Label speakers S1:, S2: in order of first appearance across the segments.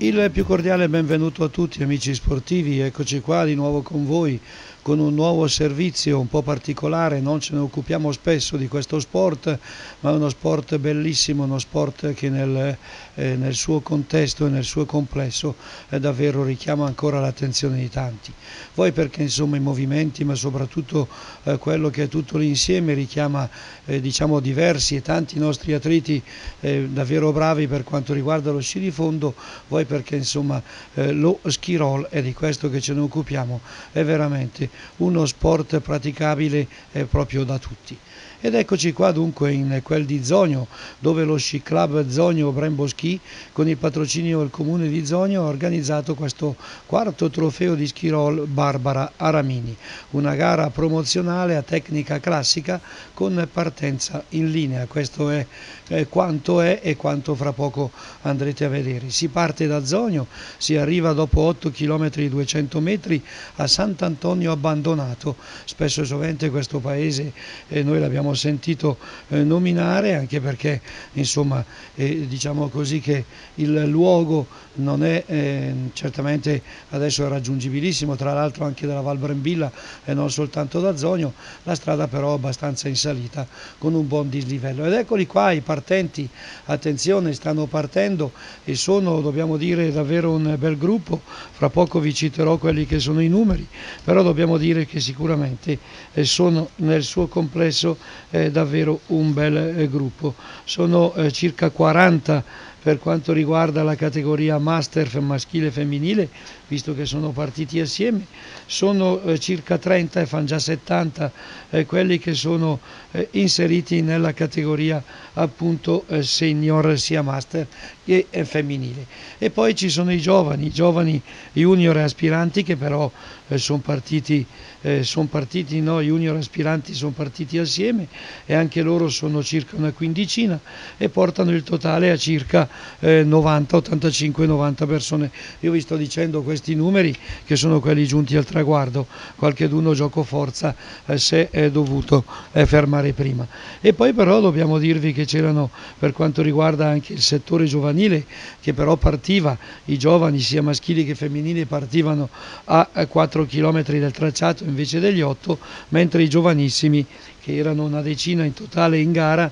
S1: Il più cordiale benvenuto a tutti amici sportivi, eccoci qua di nuovo con voi con un nuovo servizio un po' particolare. Non ce ne occupiamo spesso di questo sport, ma è uno sport bellissimo, uno sport che nel suo contesto e nel suo complesso davvero richiama ancora l'attenzione di tanti. Voi perché insomma i movimenti, ma soprattutto quello che è tutto l'insieme richiama diciamo diversi e tanti nostri atleti davvero bravi per quanto riguarda lo sci di fondo. Voi perché insomma lo ski roll, è di questo che ce ne occupiamo, è veramente uno sport praticabile proprio da tutti. Ed eccoci qua dunque in quel di Zogno, dove lo Sci Club Zogno Brembo Ski, con il patrocinio del comune di Zogno, ha organizzato questo quarto trofeo di ski roll Barbara Aramini, una gara promozionale a tecnica classica con partenza in linea. Questo è quanto è e quanto fra poco andrete a vedere. Si parte da Zogno, si arriva dopo 8 km 200 metri a Sant'Antonio Abbandonato. Spesso e sovente questo paese noi l'abbiamo sentito nominare, anche perché insomma diciamo così che il luogo non è certamente adesso è raggiungibilissimo, tra l'altro anche dalla Val Brembilla e non soltanto da Zogno. La strada però è abbastanza in salita con un buon dislivello. Ed eccoli qua i partenti, attenzione, stanno partendo e sono, dobbiamo dire, davvero un bel gruppo. Fra poco vi citerò quelli che sono i numeri, però dobbiamo dire che sicuramente sono nel suo complesso davvero un bel gruppo. Sono circa 40 per quanto riguarda la categoria master maschile e femminile, visto che sono partiti assieme. Sono circa 30 e fanno già 70 quelli che sono inseriti nella categoria appunto senior sia master che femminile. E poi ci sono i giovani junior e aspiranti che però sono partiti no, junior aspiranti sono partiti assieme e anche loro sono circa una quindicina e portano il totale a circa 90, 85, 90 persone. Io vi sto dicendo questi numeri che sono quelli giunti al traguardo, qualcheduno gioco forza si è dovuto fermare prima. E poi però dobbiamo dirvi che c'erano, per quanto riguarda anche il settore giovanile, che però partiva, i giovani sia maschili che femminili partivano a 4 km del tracciato invece degli 8, mentre i giovanissimi, che erano una decina in totale in gara,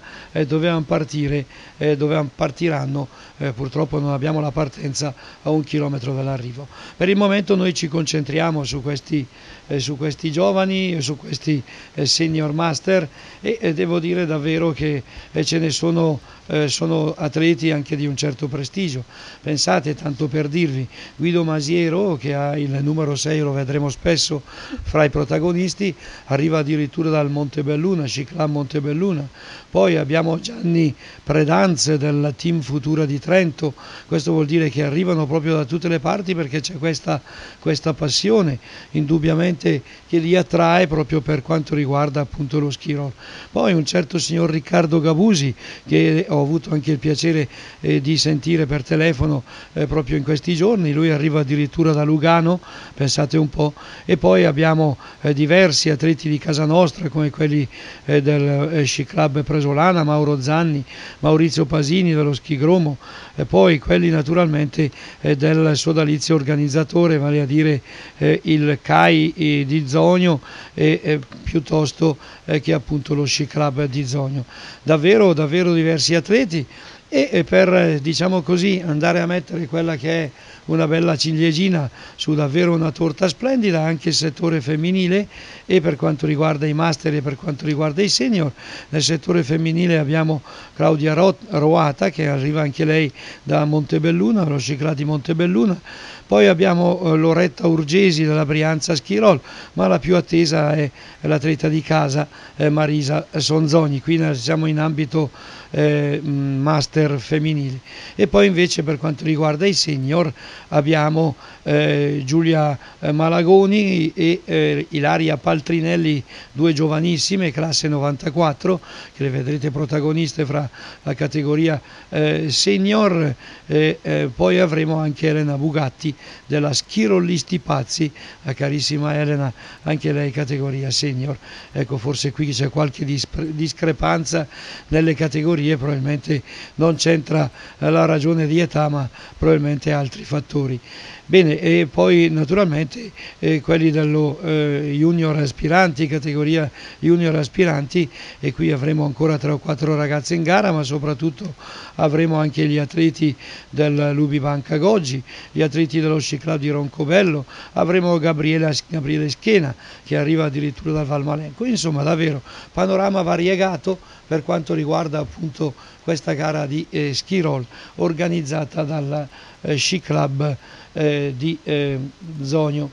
S1: partiranno, purtroppo non abbiamo la partenza a 1 chilometro dall'arrivo. Per il momento noi ci concentriamo su questi giovani, su questi senior master e devo dire davvero che ce ne sono atleti anche di un certo prestigio. Pensate, tanto per dirvi, Guido Masiero, che ha il numero 6, lo vedremo spesso fra i protagonisti, arriva addirittura dal Montebelluna, Sci Club Montebelluna. Poi abbiamo Gianni Predanz del team Futura di Trento. Questo vuol dire che arrivano proprio da tutte le parti, perché c'è questa passione indubbiamente che li attrae proprio per quanto riguarda appunto lo ski roll. Poi un certo signor Riccardo Gabusi, che ho avuto anche il piacere di sentire per telefono proprio in questi giorni. Lui arriva addirittura da Lugano, pensate un po'. E poi abbiamo diversi atleti di casa nostra, come quelli del Sci Club Presolana, Mauro Zanni, Maurizio Pasini dello Ski Gromo, e poi quelli naturalmente del sodalizio organizzatore, vale a dire il CAI di Zogno piuttosto che appunto lo Sci Club di Zogno. Davvero diversi atleti. E per, diciamo così, andare a mettere quella che è una bella ciliegina su davvero una torta splendida, anche il settore femminile, e per quanto riguarda i master e per quanto riguarda i senior. Nel settore femminile abbiamo Claudia Roata, che arriva anche lei da Montebelluna, lo Sci Club di Montebelluna. Poi abbiamo Loretta Urgesi della Brianza Ski Roll, ma la più attesa è l'atleta di casa Marisa Sonzogni. Qui siamo in ambito master femminile. E poi invece per quanto riguarda i senior abbiamo Giulia Malagoni e Ilaria Paltrinelli, due giovanissime, classe 94, che le vedrete protagoniste fra la categoria senior. Poi avremo anche Elena Bugatti della Schirollisti Pazzi, la carissima Elena, anche lei categoria senior. Ecco, forse qui c'è qualche discrepanza nelle categorie, probabilmente non c'entra la ragione di età, ma probabilmente altri fattori. Bene, e poi naturalmente quelli dello junior aspiranti, categoria junior aspiranti, e qui avremo ancora 3 o 4 ragazze in gara, ma soprattutto avremo anche gli atleti del Lubi Banca Goggi, gli atleti dello Sci Club di Roncobello, avremo Gabriele Schena che arriva addirittura dal Valmalenco. Insomma, davvero panorama variegato per quanto riguarda appunto questa gara di ski roll organizzata dal Sci Club di Zogno,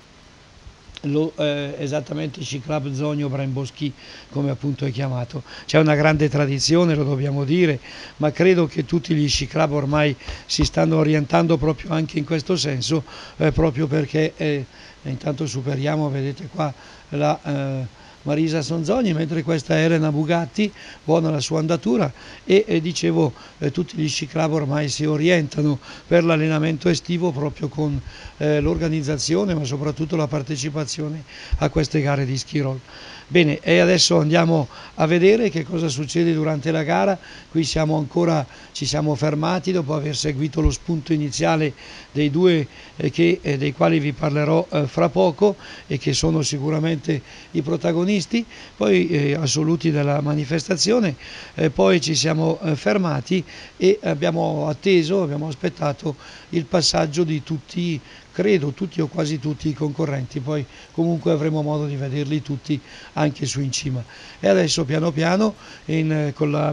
S1: esattamente Sci Club Zogno Bremboschi, come appunto è chiamato. C'è una grande tradizione, lo dobbiamo dire, ma credo che tutti gli sci club ormai si stanno orientando proprio anche in questo senso, proprio perché intanto superiamo, vedete qua, la Marisa Sonzogni, mentre questa è Elena Bugatti, buona la sua andatura, e dicevo tutti gli sci club ormai si orientano per l'allenamento estivo proprio con l'organizzazione, ma soprattutto la partecipazione a queste gare di ski roll. Bene, e adesso andiamo a vedere che cosa succede durante la gara. Qui ci siamo fermati dopo aver seguito lo spunto iniziale dei due dei quali vi parlerò fra poco, e che sono sicuramente i protagonisti, poi assoluti della manifestazione. Poi ci siamo fermati e abbiamo aspettato il passaggio di tutti, credo tutti o quasi tutti i concorrenti, poi comunque avremo modo di vederli tutti anche su in cima. E adesso piano piano con la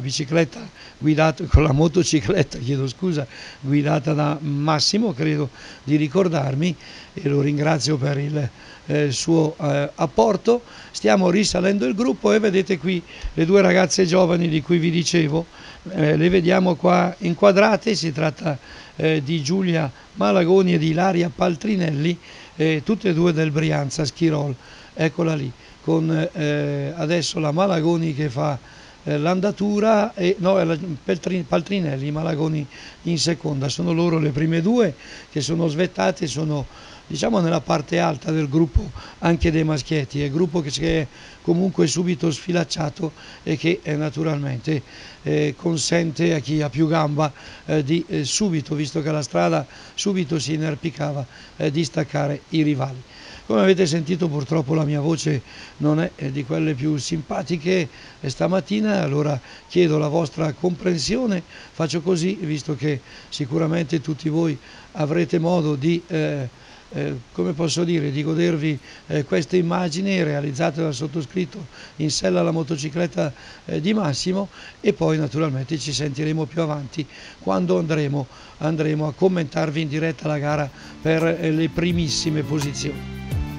S1: motocicletta, chiedo scusa, guidata da Massimo, credo di ricordarmi, e lo ringrazio per il suo apporto, stiamo risalendo il gruppo, e vedete qui le due ragazze giovani di cui vi dicevo, le vediamo qua inquadrate. Si tratta di Giulia Malagoni e di Ilaria Paltrinelli, tutte e due del Brianza Ski Roll. Eccola lì, con adesso la Malagoni che fa l'andatura, Paltrinelli, Malagoni in seconda. Sono loro le prime due che sono svettate, sono diciamo nella parte alta del gruppo anche dei maschietti, è gruppo che si è comunque subito sfilacciato e che naturalmente consente a chi ha più gamba di subito, visto che la strada subito si inerpicava, di staccare i rivali. Come avete sentito, purtroppo la mia voce non è di quelle più simpatiche stamattina, allora chiedo la vostra comprensione, faccio così, visto che sicuramente tutti voi avrete modo di come posso dire, di godervi queste immagini realizzate dal sottoscritto in sella alla motocicletta di Massimo, e poi naturalmente ci sentiremo più avanti quando andremo a commentarvi in diretta la gara per le primissime posizioni.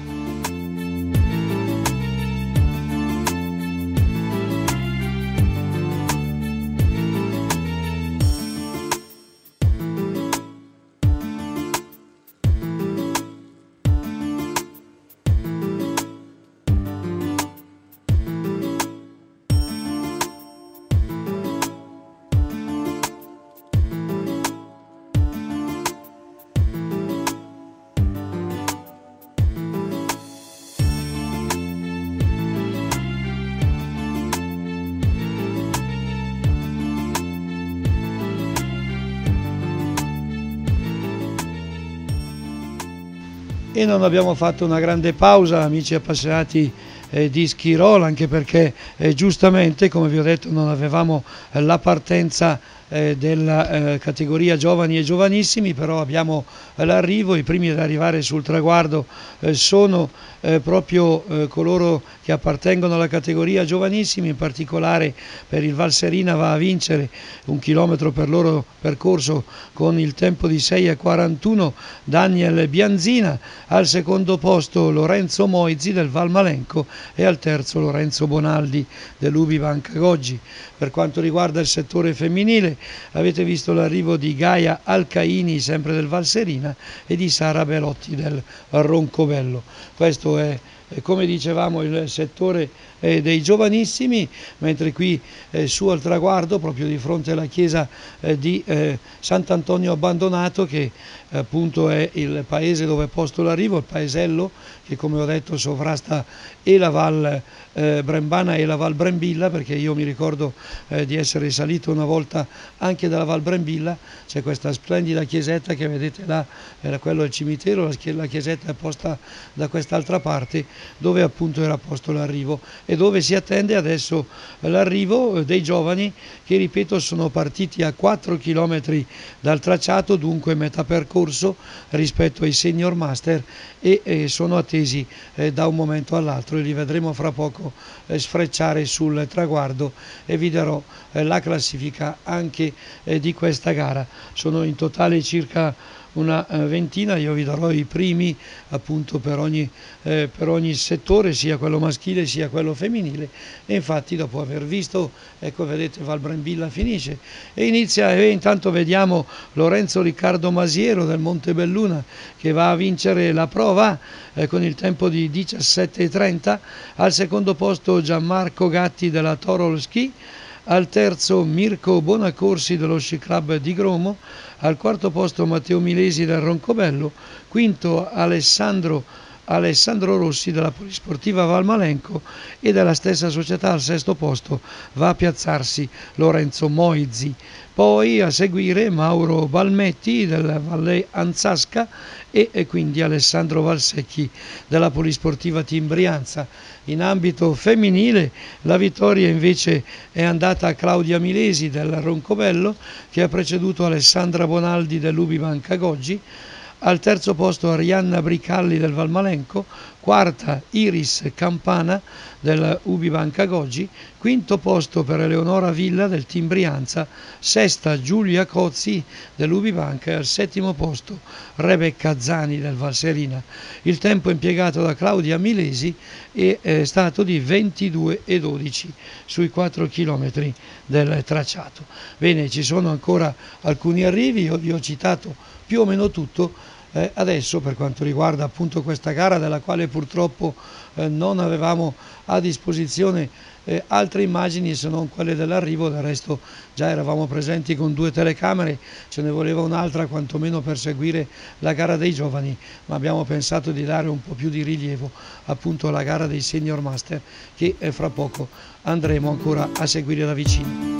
S1: E non abbiamo fatto una grande pausa, amici appassionati di ski roll, anche perché giustamente, come vi ho detto, non avevamo la partenza della categoria giovani e giovanissimi, però abbiamo l'arrivo. I primi ad arrivare sul traguardo sono proprio coloro che appartengono alla categoria giovanissimi, in particolare per il Valserina va a vincere 1 chilometro per loro percorso con il tempo di 6:41 Daniel Bianzina, al secondo posto Lorenzo Moizzi del Valmalenco e al terzo Lorenzo Bonaldi dell'Ubi Banca Goggi. Per quanto riguarda il settore femminile, avete visto l'arrivo di Gaia Alcaini, sempre del Valserina, e di Sara Belotti del Roncobello. Questo è come dicevamo, il settore dei giovanissimi, mentre qui su al traguardo, proprio di fronte alla chiesa di Sant'Antonio Abbandonato, che appunto è il paese dove è posto l'arrivo, il paesello che come ho detto sovrasta e la Val Brembana e la Val Brembilla, perché io mi ricordo di essere salito una volta anche dalla Val Brembilla. C'è questa splendida chiesetta che vedete là, quello è il cimitero, la chiesetta è posta da quest'altra parte, dove appunto era posto l'arrivo e dove si attende adesso l'arrivo dei giovani che, ripeto, sono partiti a 4 km dal tracciato, dunque metà percorso rispetto ai senior master, e sono attesi da un momento all'altro, e li vedremo fra poco sfrecciare sul traguardo e vi darò la classifica anche di questa gara. Sono in totale circa una ventina, io vi darò i primi appunto per ogni settore, sia quello maschile sia quello femminile, e infatti dopo aver visto, ecco vedete, Val Brembilla finisce e inizia, e intanto vediamo Lorenzo Riccardo Masiero del Montebelluna che va a vincere la prova con il tempo di 17,30, al secondo posto Gianmarco Gatti della Torol Ski, al terzo Mirko Bonacorsi dello Sci Club di Gromo, al quarto posto Matteo Milesi del Roncobello, quinto Alessandro Rossi della Polisportiva Valmalenco, e dalla stessa società al sesto posto va a piazzarsi Lorenzo Moizzi. Poi a seguire Mauro Balmetti della Valle Anzasca e quindi Alessandro Valsecchi della Polisportiva Team Brianza. In ambito femminile la vittoria invece è andata a Claudia Milesi del Roncobello, che ha preceduto Alessandra Bonaldi dell'Ubi Banca Goggi. Al terzo posto Arianna Bricalli del Valmalenco, quarta Iris Campana del Ubi Banca Goggi, quinto posto per Eleonora Villa del Team Brianza, sesta Giulia Cozzi dell'Ubi Banca e al settimo posto Rebecca Zani del Valserina. Il tempo impiegato da Claudia Milesi è stato di 22,12 sui 4 km del tracciato. Bene, ci sono ancora alcuni arrivi, io vi ho citato più o meno tutto. Adesso, per quanto riguarda appunto questa gara, della quale purtroppo non avevamo a disposizione altre immagini se non quelle dell'arrivo, del resto già eravamo presenti con 2 telecamere, ce ne voleva un'altra quantomeno per seguire la gara dei giovani, ma abbiamo pensato di dare un po' più di rilievo appunto alla gara dei senior master, che fra poco andremo ancora a seguire da vicino.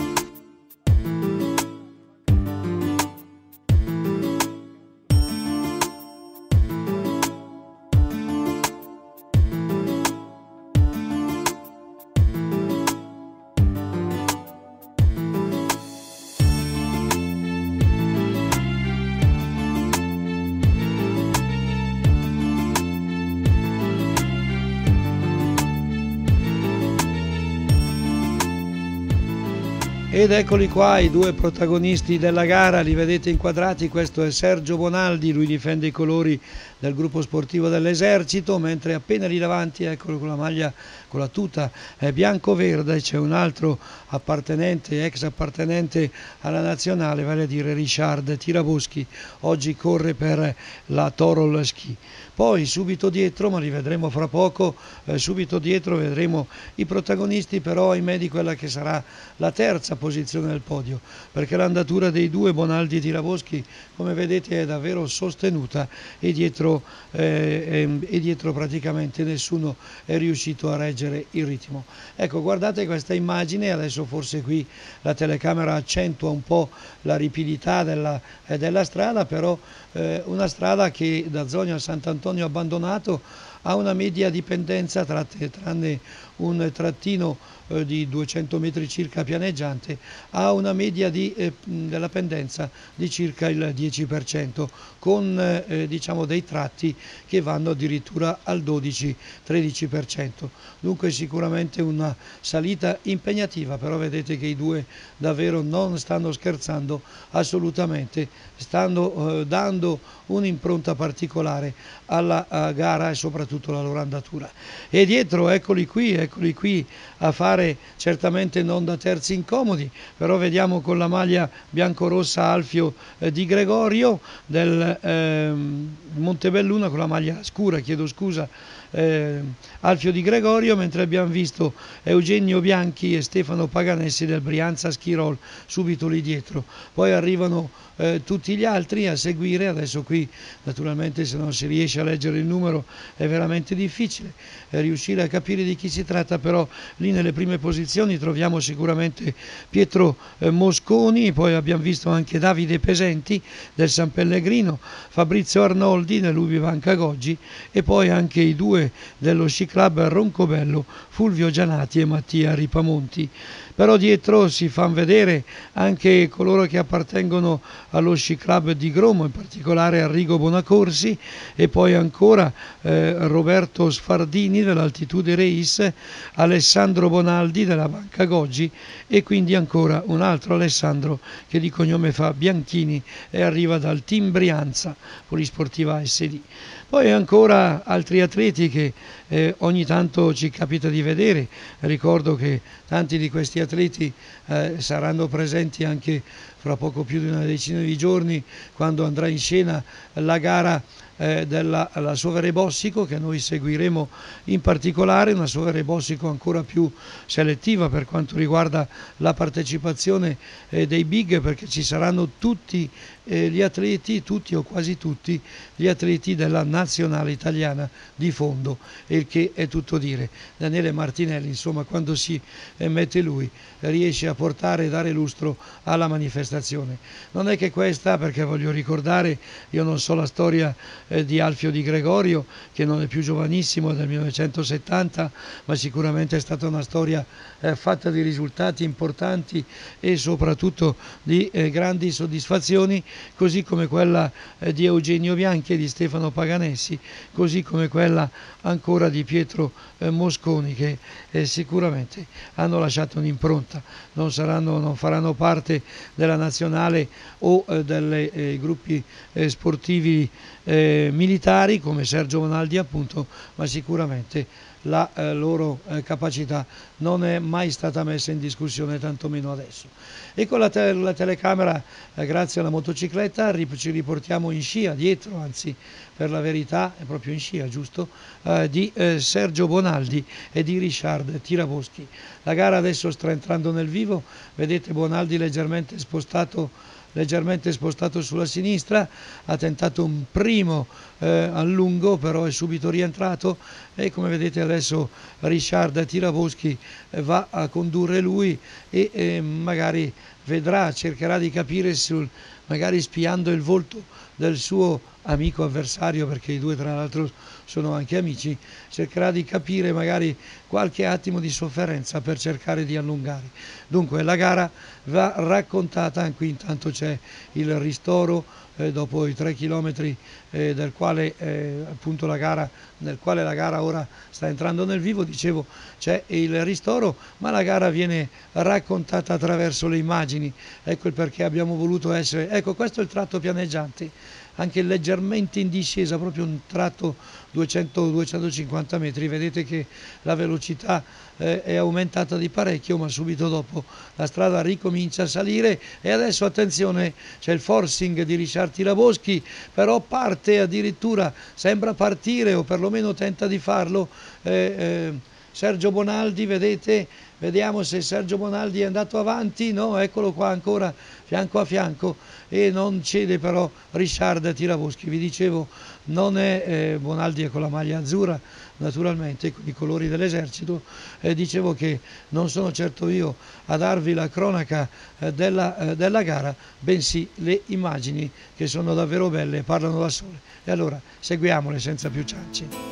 S1: Ed eccoli qua i 2 protagonisti della gara, li vedete inquadrati. Questo è Sergio Bonaldi, lui difende i colori del gruppo sportivo dell'Esercito, mentre appena lì davanti, eccolo con la maglia, con la tuta bianco-verde, c'è un altro ex appartenente alla nazionale, vale a dire Richard Tiraboschi, oggi corre per la Torol Ski. Poi subito dietro, ma li vedremo fra poco, subito dietro vedremo i protagonisti, però ahimè di quella che sarà la terza posizione del podio, perché l'andatura dei 2 Bonaldi e Tiraboschi, come vedete, è davvero sostenuta, e dietro praticamente nessuno è riuscito a reggere il ritmo. Ecco, guardate questa immagine, adesso forse qui la telecamera accentua un po' la ripidità della strada, però una strada che da Zogno a Sant'Antonio Abbandonato ha una media di pendenza, tranne un trattino di 200 metri circa pianeggiante, ha una media della pendenza di circa il 10%, con diciamo dei tratti che vanno addirittura al 12-13%. Dunque sicuramente una salita impegnativa, però vedete che i 2 davvero non stanno scherzando assolutamente, stanno dando un'impronta particolare alla gara e soprattutto la loro andatura. E dietro eccoli qui a fare, certamente non da terzi incomodi, però vediamo con la maglia biancorossa Alfio Di Gregorio del Montebelluna, con la maglia scura, chiedo scusa, Alfio Di Gregorio, mentre abbiamo visto Eugenio Bianchi e Stefano Paganessi del Brianza Schirol subito lì dietro. Poi arrivano tutti gli altri a seguire. Adesso qui naturalmente, se non si riesce a leggere il numero è veramente difficile riuscire a capire di chi si tratta, però lì nelle prime posizioni troviamo sicuramente Pietro Mosconi, poi abbiamo visto anche Davide Pesenti del San Pellegrino, Fabrizio Arnoldi dell'Ubivanca Goggi e poi anche i due dello Sci Club Roncobello, Fulvio Gianati e Mattia Ripamonti. Però dietro si fanno vedere anche coloro che appartengono allo Sci Club di Gromo, in particolare Arrigo Bonacorsi, e poi ancora Roberto Sfardini dell'Altitude Race, Alessandro Bonaldi della Banca Goggi e quindi ancora un altro Alessandro che di cognome fa Bianchini e arriva dal Team Brianza Polisportiva SD. Poi ancora altri atleti che ogni tanto ci capita di vedere. Ricordo che tanti di questi atleti saranno presenti anche fra poco più di una decina di giorni, quando andrà in scena la gara della Sovere Bossico, che noi seguiremo in particolare, una Sovere Bossico ancora più selettiva per quanto riguarda la partecipazione dei big, perché ci saranno tutti gli atleti, tutti o quasi tutti gli atleti della nazionale italiana di fondo, il che è tutto dire. Daniele Martinelli, insomma, quando si mette lui, riesce a portare e dare lustro alla manifestazione. Non è che questa, perché voglio ricordare, io non so la storia di Alfio Di Gregorio, che non è più giovanissimo, è del 1970, ma sicuramente è stata una storia fatta di risultati importanti e soprattutto di grandi soddisfazioni, così come quella di Eugenio Bianchi e di Stefano Paganessi, così come quella ancora di Pietro Mosconi, che sicuramente hanno lasciato un'impronta. Non faranno parte della nazionale o dei gruppi sportivi militari come Sergio Bonaldi appunto, ma sicuramente la loro capacità non è mai stata messa in discussione, tantomeno adesso. E con la telecamera, grazie alla motocicletta, ci riportiamo in scia, dietro, anzi per la verità è proprio in scia, giusto, di Sergio Bonaldi e di Richard Tiraboschi. La gara adesso sta entrando nel vivo, vedete Bonaldi leggermente spostato sulla sinistra, ha tentato un primo allungo, però è subito rientrato e come vedete adesso Richard Tiraboschi va a condurre lui e magari cercherà di capire, magari spiando il volto del suo amico avversario, perché i due tra l'altro sono anche amici, cercherà di capire magari qualche attimo di sofferenza per cercare di allungare. Dunque la gara va raccontata, qui intanto c'è il ristoro dopo i 3 chilometri del quale appunto nel quale la gara ora sta entrando nel vivo, dicevo c'è il ristoro, ma la gara viene raccontata attraverso le immagini. Ecco il perché abbiamo voluto ecco, questo è il tratto pianeggiante, anche leggermente in discesa, proprio un tratto 200-250 metri, vedete che la velocità è aumentata di parecchio, ma subito dopo la strada ricomincia a salire e adesso attenzione, c'è il forcing di Richard Tiraboschi, però parte addirittura, sembra partire o perlomeno tenta di farlo Sergio Bonaldi, vedete, vediamo se Sergio Bonaldi è andato avanti, no, eccolo qua ancora fianco a fianco e non cede però Richard Tiraboschi. Vi dicevo, non è Bonaldi è con la maglia azzurra naturalmente, con i colori dell'esercito, dicevo che non sono certo io a darvi la cronaca della gara, bensì le immagini che sono davvero belle e parlano da sole. E allora seguiamole senza più ciance.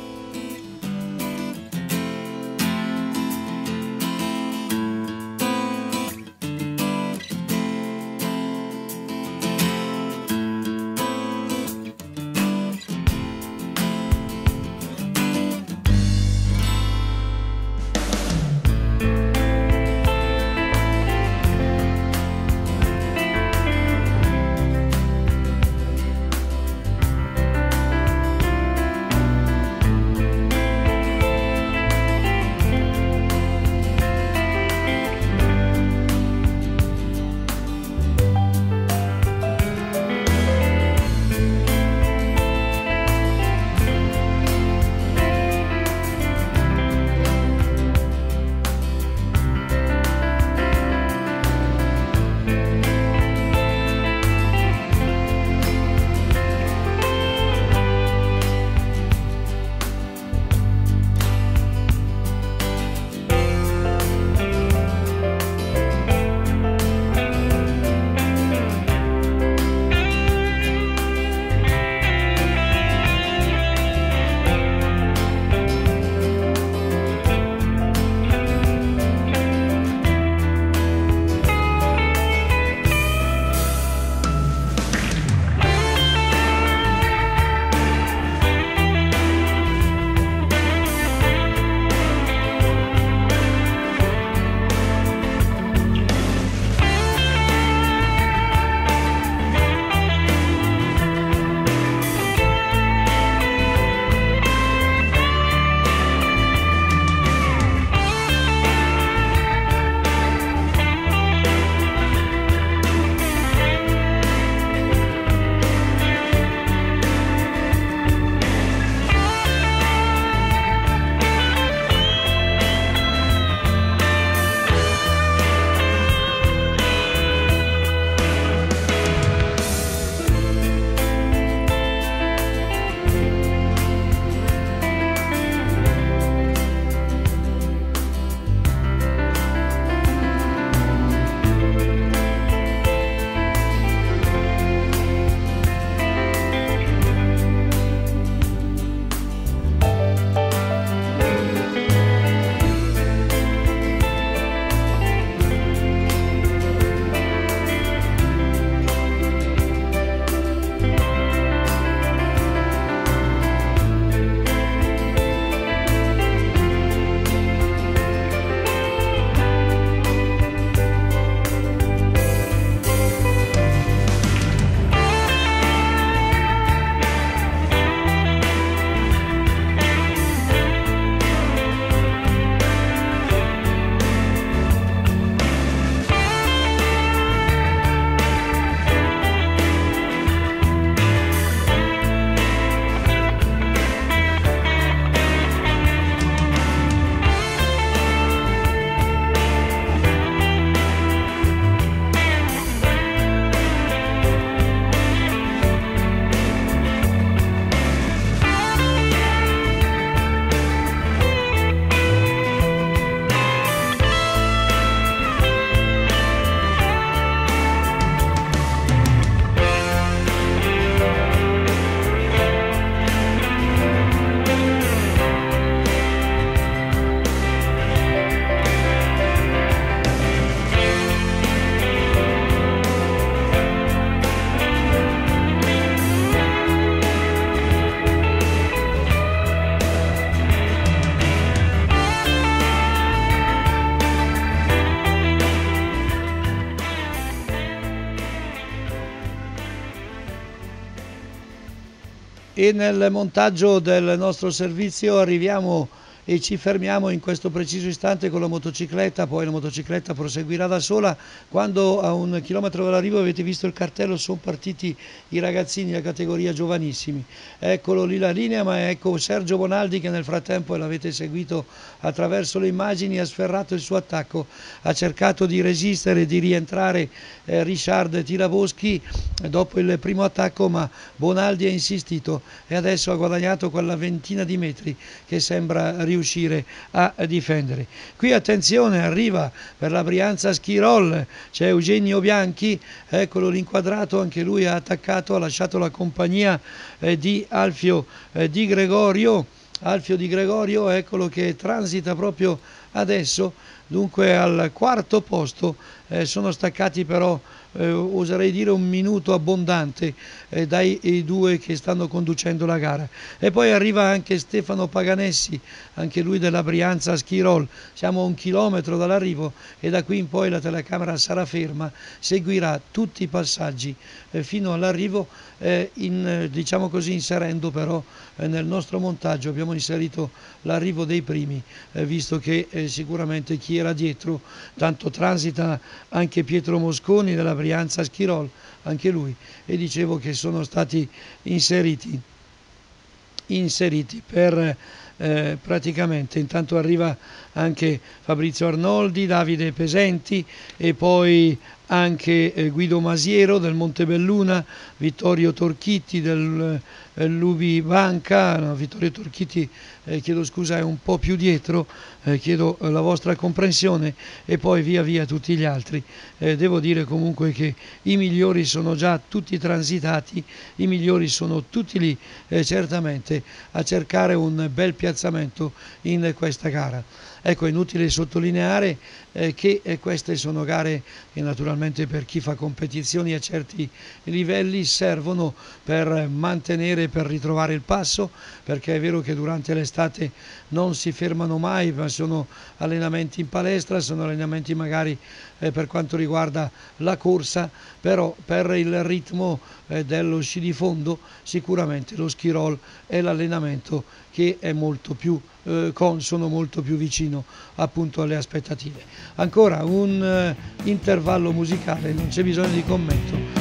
S1: E nel montaggio del nostro servizio arriviamo e ci fermiamo in questo preciso istante con la motocicletta, poi la motocicletta proseguirà da sola. Quando a 1 chilometro dall'arrivo avete visto il cartello, sono partiti i ragazzini della categoria giovanissimi. Eccolo lì la linea, ma ecco Sergio Bonaldi che nel frattempo, e l'avete seguito attraverso le immagini, ha sferrato il suo attacco, ha cercato di resistere, di rientrare Richard Tiraboschi dopo il primo attacco, ma Bonaldi ha insistito e adesso ha guadagnato quella ventina di metri che sembra riuscire a difendere. Qui attenzione, arriva per la Brianza Schirol, c'è Eugenio Bianchi, eccolo l'inquadrato, anche lui ha attaccato, ha lasciato la compagnia di Alfio Di Gregorio. Alfio Di Gregorio, eccolo che transita proprio adesso, dunque al quarto posto. Sono staccati però oserei dire un minuto abbondante dai due che stanno conducendo la gara. E poi arriva anche Stefano Paganessi, anche lui della Brianza Schirol. Siamo a 1 chilometro dall'arrivo e da qui in poi la telecamera sarà ferma, seguirà tutti i passaggi fino all'arrivo, diciamo così, inserendo però nel nostro montaggio abbiamo inserito l'arrivo dei primi, visto che sicuramente chi era dietro, tanto transita anche Pietro Mosconi della Brianza Schirol, anche lui, e dicevo che sono stati inseriti per praticamente. Intanto arriva anche Fabrizio Arnoldi, Davide Pesenti e poi anche Guido Masiero del Montebelluna, Vittorio Torchitti del Lubi Banca. No, Vittorio Torchitti, chiedo scusa, è un po' più dietro, chiedo la vostra comprensione, e poi via via tutti gli altri. Devo dire comunque che i migliori sono già tutti transitati, i migliori sono tutti lì certamente a cercare un bel piazzamento in questa gara. Ecco, è inutile sottolineare che queste sono gare che naturalmente per chi fa competizioni a certi livelli servono per mantenere, per ritrovare il passo, perché è vero che durante l'estate non si fermano mai, ma sono allenamenti in palestra, sono allenamenti magari per quanto riguarda la corsa, però per il ritmo dello sci di fondo sicuramente lo Schirol è l'allenamento che è molto più consono, molto più vicino appunto alle aspettative. Ancora un intervallo musicale, non c'è bisogno di commento.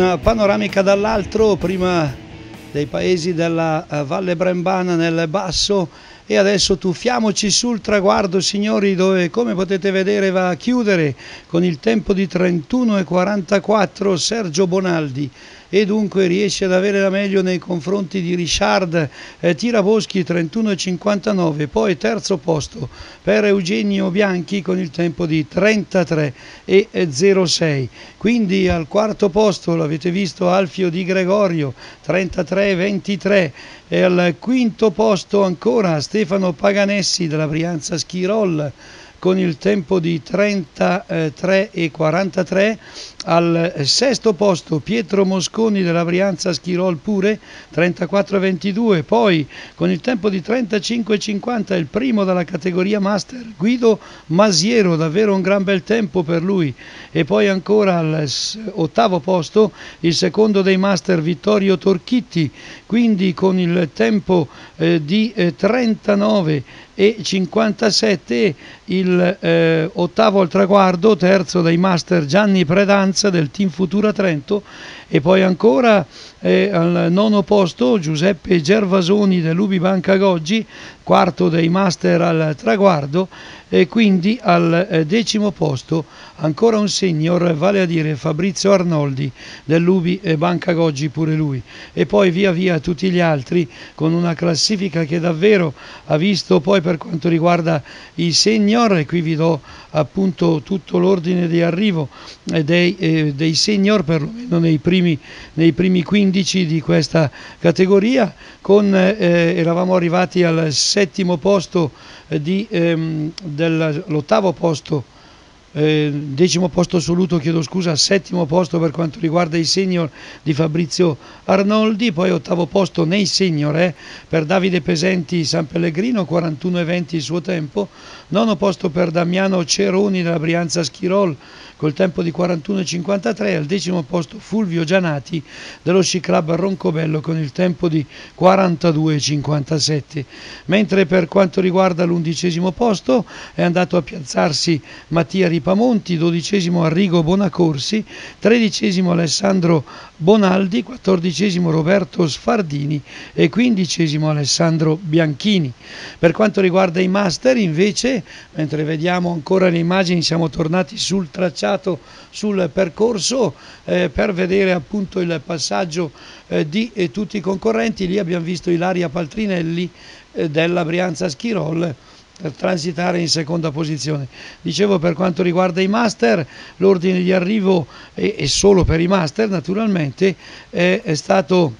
S1: una panoramica dall'altro, prima dei paesi della Valle Brembana nel basso, e adesso tuffiamoci sul traguardo, signori, dove, come potete vedere, va a chiudere con il tempo di 31,44 Sergio Bonaldi, e dunque riesce ad avere la meglio nei confronti di Richard Tiraboschi, 31,59. Poi terzo posto per Eugenio Bianchi con il tempo di 33,06. Quindi al quarto posto l'avete visto Alfio Di Gregorio, 33,23. E al quinto posto ancora Stefano Paganessi della Brianza Ski Roll con il tempo di 33,43. Al sesto posto Pietro Mosconi della Brianza Ski Roll pure, 34,22. Poi con il tempo di 35,50 il primo dalla categoria Master Guido Masiero, davvero un gran bel tempo per lui. E poi ancora al ottavo posto il secondo dei Master Vittorio Torchitti, quindi con il tempo di 39,57 il ottavo al traguardo. Terzo dei Master Gianni Predanza del Team Futura Trento. E poi ancora al nono posto Giuseppe Gervasoni dell'Ubi Banca Goggi, quarto dei Master al traguardo. E quindi al decimo posto ancora un senior, vale a dire Fabrizio Arnoldi dell'Ubi Banca Goggi, pure lui. E poi via via tutti gli altri, con una classifica che davvero ha visto, poi per quanto riguarda i senior, e qui vi do appunto tutto l'ordine di arrivo dei senior, perlomeno nei primi 15 di questa categoria, eravamo arrivati al settimo posto dell'ottavo posto, decimo posto assoluto, chiedo scusa, settimo posto per quanto riguarda i senior di Fabrizio Arnoldi. Poi ottavo posto nei senior per Davide Pesenti San Pellegrino, 41,20 il suo tempo. Nono posto per Damiano Ceroni della Brianza Ski Roll col tempo di 41,53. Al decimo posto Fulvio Gianati dello Sci Club Roncobello con il tempo di 42,57. Mentre per quanto riguarda l'undicesimo posto è andato a piazzarsi Mattia Ripamonti, dodicesimo Arrigo Bonacorsi, tredicesimo Alessandro Bonaldi, quattordicesimo Roberto Sfardini e quindicesimo Alessandro Bianchini. Per quanto riguarda i Master invece, mentre vediamo ancora le immagini, siamo tornati sul tracciato, sul percorso, per vedere appunto il passaggio di tutti i concorrenti. Lì abbiamo visto Ilaria Paltrinelli della Brianza Ski Roll transitare in seconda posizione. Dicevo, per quanto riguarda i Master, l'ordine di arrivo, e solo per i Master naturalmente, è stato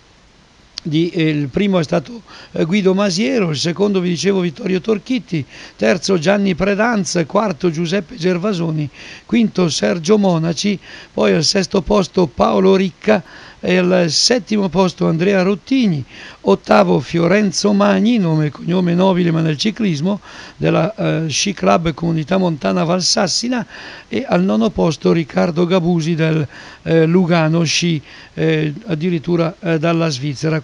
S1: il primo è stato Guido Masiero, il secondo vi dicevo Vittorio Torchitti, terzo Gianni Predanza, quarto Giuseppe Gervasoni, quinto Sergio Monaci, poi al sesto posto Paolo Ricca, e al settimo posto Andrea Rottigni, ottavo Fiorenzo Magni, nome e cognome nobile ma nel ciclismo, della Sci Club Comunità Montana Valsassina, e al nono posto Riccardo Gabusi del Lugano Sci, addirittura dalla Svizzera,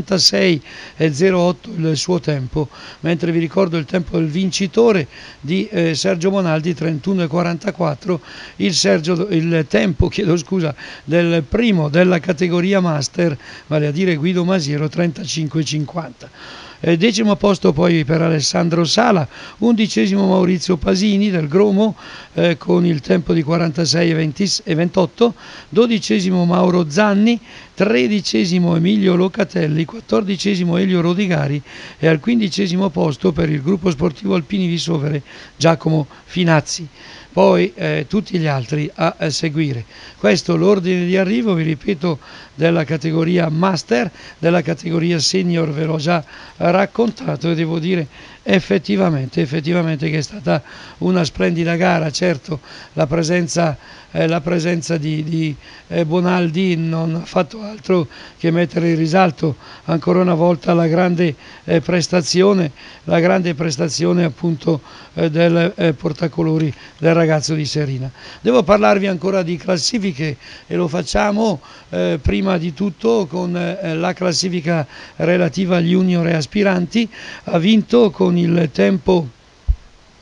S1: 46,08 il suo tempo. Mentre vi ricordo il tempo del vincitore di Sergio Bonaldi, 31,44, il tempo del primo della categoria Master, vale a dire Guido Masiero, 35,50. Decimo posto poi per Alessandro Sala, undicesimo Maurizio Pasini del Gromo con il tempo di 46,28, dodicesimo Mauro Zanni, tredicesimo Emilio Locatelli, quattordicesimo Elio Rodigari, e al quindicesimo posto per il gruppo sportivo Alpini Visovere Giacomo Finazzi. Poi tutti gli altri a seguire. Questo l'ordine di arrivo, vi ripeto, della categoria Master. Della categoria Senior ve l'ho già raccontato, e devo dire effettivamente che è stata una splendida gara. Certo, la presenza di Bonaldi non ha fatto altro che mettere in risalto ancora una volta la grande prestazione appunto del portacolori del ragazzo di Serina. Devo parlarvi ancora di classifiche, e lo facciamo prima di tutto con la classifica relativa agli junior e aspiranti. Ha vinto con il tempo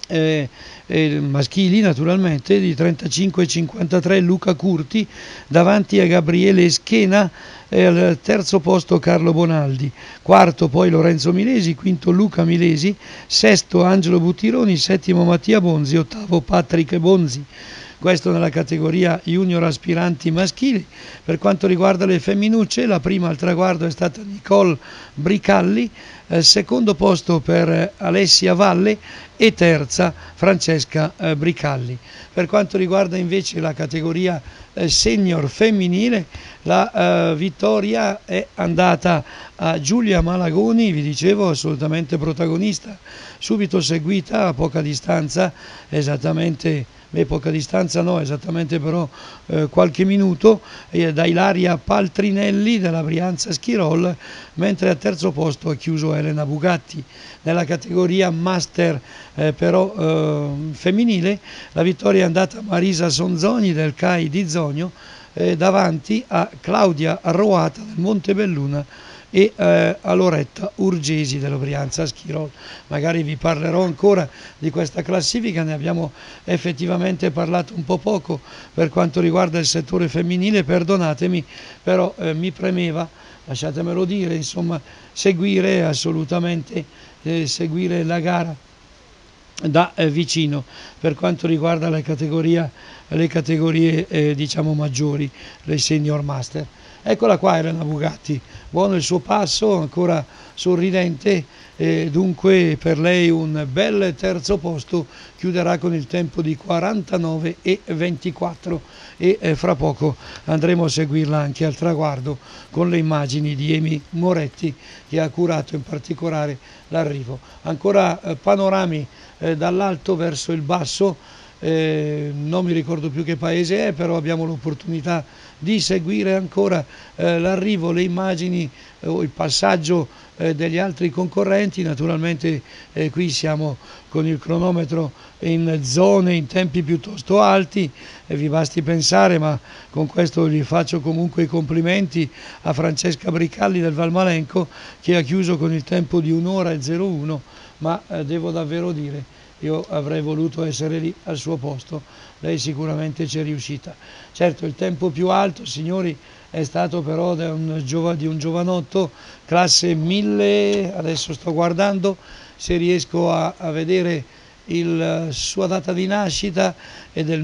S1: maschili naturalmente, di 35-53 Luca Curti, davanti a Gabriele Schena, al terzo posto Carlo Bonaldi, quarto poi Lorenzo Milesi, quinto Luca Milesi, sesto Angelo Buttironi, settimo Mattia Bonzi, ottavo Patrick Bonzi. Questo nella categoria junior aspiranti maschili. Per quanto riguarda le femminucce, la prima al traguardo è stata Nicole Bricalli, secondo posto per Alessia Valle e terza Francesca Bricalli. Per quanto riguarda invece la categoria senior femminile, la vittoria è andata a Giulia Malagoni, vi dicevo, assolutamente protagonista, subito seguita a poca distanza, esattamente poca distanza no, esattamente però qualche minuto, da Ilaria Paltrinelli della Brianza Schirol, mentre al terzo posto ha chiuso Elena Bugatti. Nella categoria master però femminile, la vittoria è andata a Marisa Sonzoni del CAI di Zogno, davanti a Claudia Arroata del Montebelluna e a Loretta Urgesi dello Brianza Schirol. Magari vi parlerò ancora di questa classifica, ne abbiamo effettivamente parlato un po' poco per quanto riguarda il settore femminile, perdonatemi, però mi premeva, lasciatemelo dire, insomma, seguire assolutamente seguire la gara da vicino per quanto riguarda le categorie diciamo maggiori, le senior master. Eccola qua Elena Bugatti, buono il suo passo, ancora sorridente, dunque per lei un bel terzo posto, chiuderà con il tempo di 49,24 e fra poco andremo a seguirla anche al traguardo con le immagini di Emi Moretti, che ha curato in particolare l'arrivo. Ancora panorami dall'alto verso il basso. Non mi ricordo più che paese è, però abbiamo l'opportunità di seguire ancora l'arrivo, le immagini o il passaggio degli altri concorrenti. Naturalmente qui siamo con il cronometro in zone, in tempi piuttosto alti, vi basti pensare, ma con questo gli faccio comunque i complimenti a Francesca Bricalli del Valmalenco, che ha chiuso con il tempo di 1 ora e 01, ma devo davvero dire, io avrei voluto essere lì al suo posto, lei sicuramente ci è riuscita. Certo, il tempo più alto, signori, è stato però di un giovanotto, classe 1000, adesso sto guardando se riesco a vedere la sua data di nascita, è del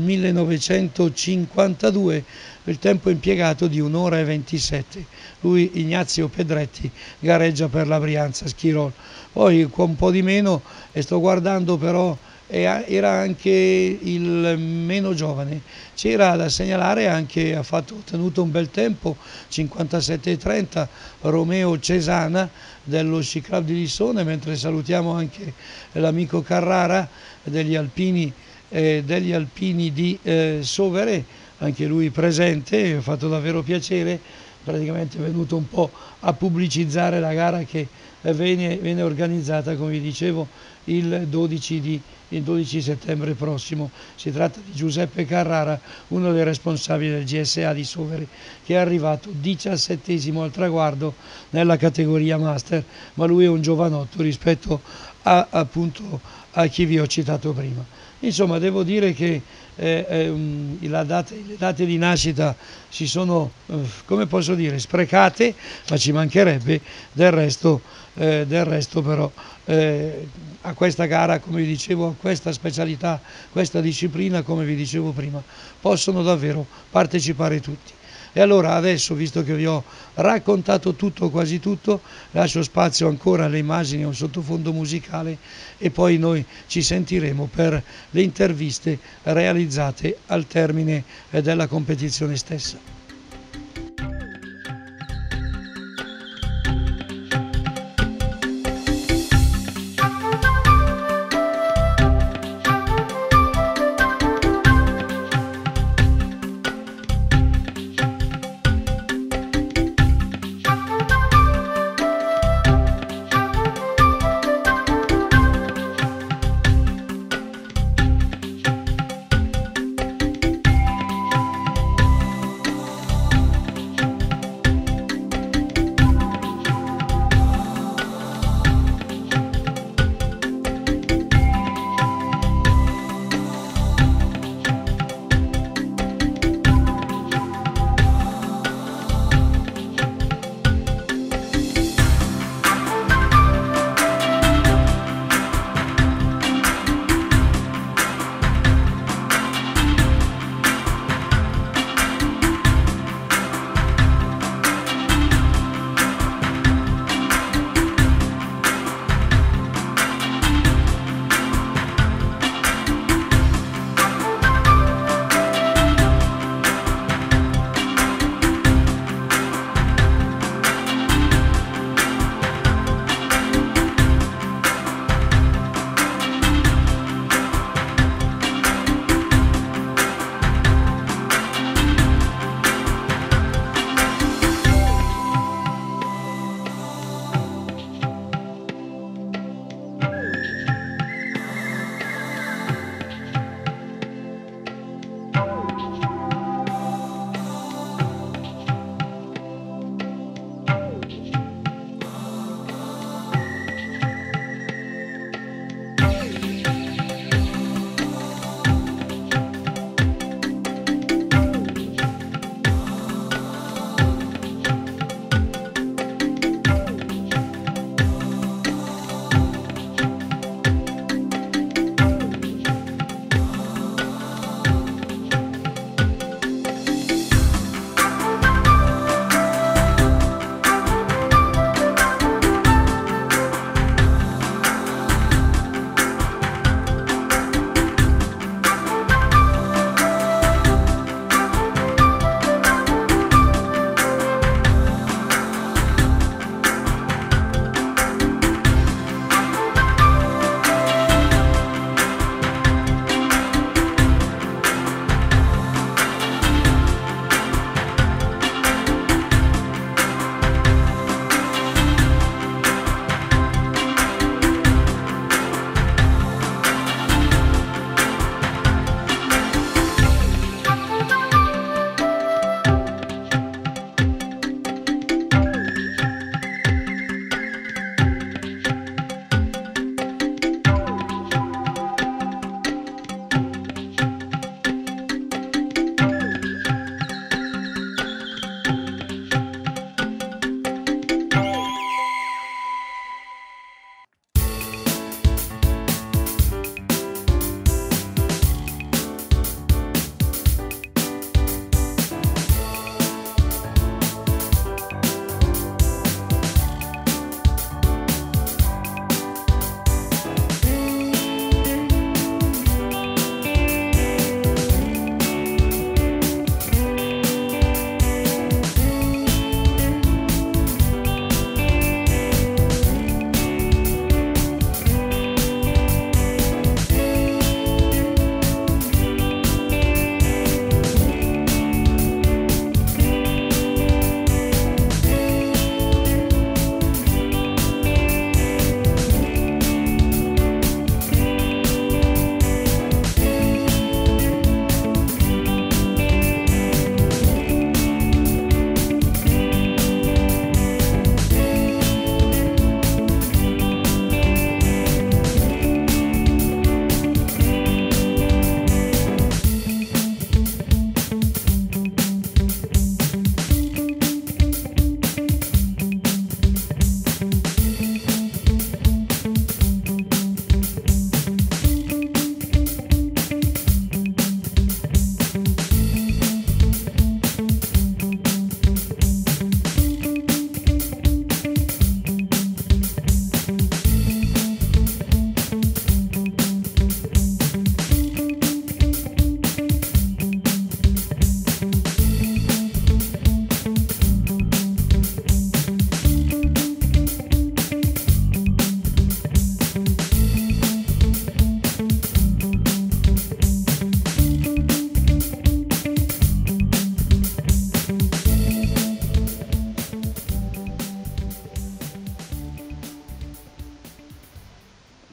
S1: 1952, il tempo impiegato di 1 ora e 27. Lui, Ignazio Pedretti, gareggia per la Brianza Schirol. Poi un po' di meno, e sto guardando però, era anche il meno giovane. C'era da segnalare anche, ha ottenuto un bel tempo, 57,30, Romeo Cesana dello Sci Club di Lissone, mentre salutiamo anche l'amico Carrara degli alpini di Sovere, anche lui presente, mi ha fatto davvero piacere, praticamente è venuto un po' a pubblicizzare la gara che viene organizzata, come vi dicevo, il 12 settembre prossimo. Si tratta di Giuseppe Carrara, uno dei responsabili del GSA di Sovere, che è arrivato 17esimo al traguardo nella categoria master, ma lui è un giovanotto rispetto appunto a chi vi ho citato prima. Insomma, devo dire che le date di nascita si sono, come posso dire, sprecate, ma ci mancherebbe. Del resto però a questa gara, come vi dicevo, a questa specialità, questa disciplina, come vi dicevo prima, possono davvero partecipare tutti. E allora adesso, visto che vi ho raccontato tutto, quasi tutto, lascio spazio ancora alle immagini, a un sottofondo musicale, e poi noi ci sentiremo per le interviste realizzate al termine della competizione stessa.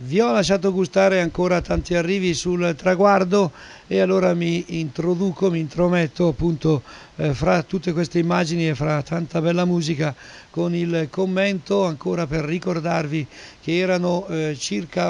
S1: Vi ho lasciato gustare ancora tanti arrivi sul traguardo e allora mi intrometto appunto fra tutte queste immagini e fra tanta bella musica con il commento ancora per ricordarvi che erano circa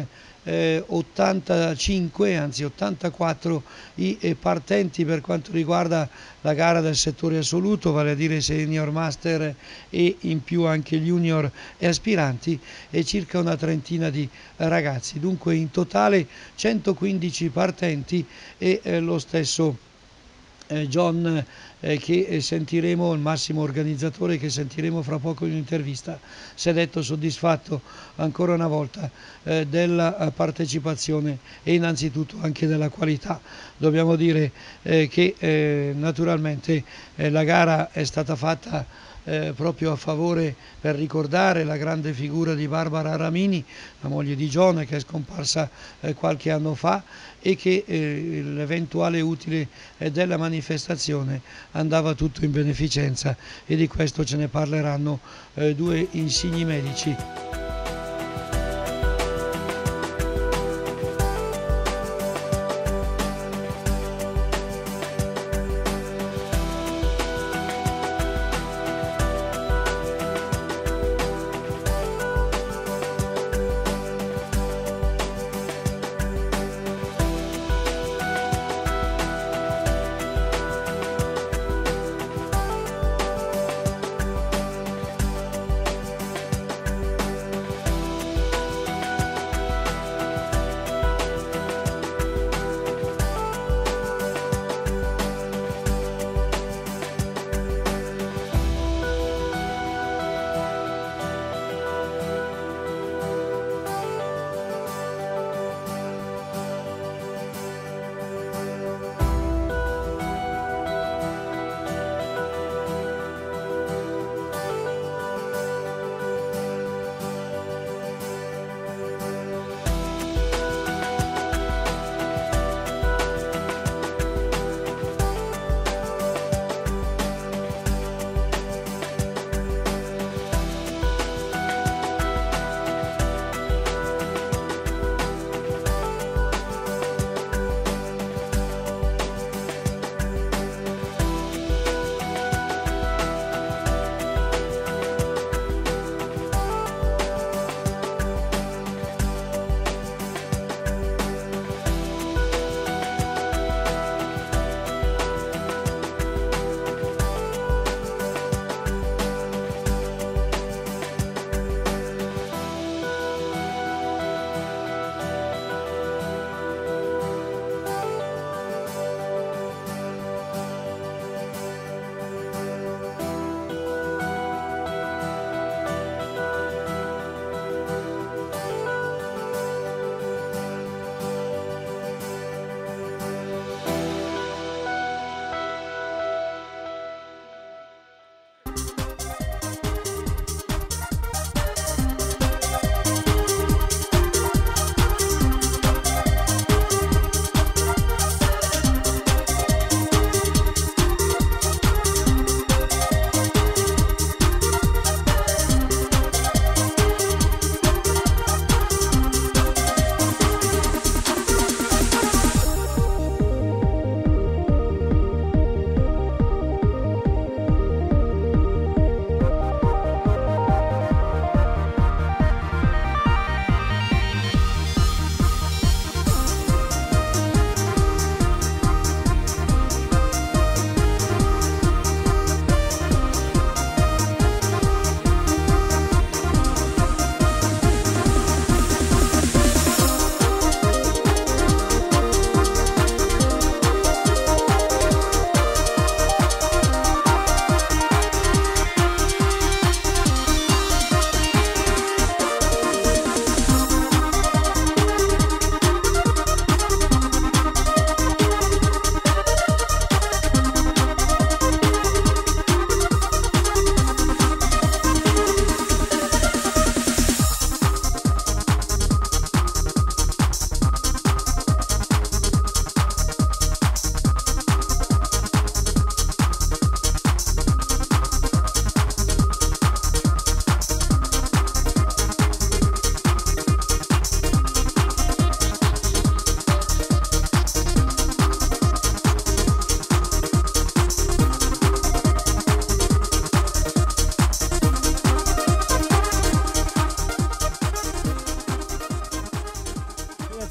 S1: 85, anzi 84 i partenti per quanto riguarda la gara del settore assoluto, vale a dire senior, master e in più anche junior e aspiranti, e circa una trentina di ragazzi. Dunque in totale 115 partenti e lo stesso John che sentiremo, il massimo organizzatore che sentiremo fra poco in un'intervista, si è detto soddisfatto ancora una volta della partecipazione e innanzitutto anche della qualità. Dobbiamo dire che naturalmente la gara è stata fatta proprio a favore, per ricordare la grande figura di Barbara Ramini, la moglie di John, che è scomparsa qualche anno fa, e che l'eventuale utile della manifestazione andava tutto in beneficenza, e di questo ce ne parleranno due insigni medici.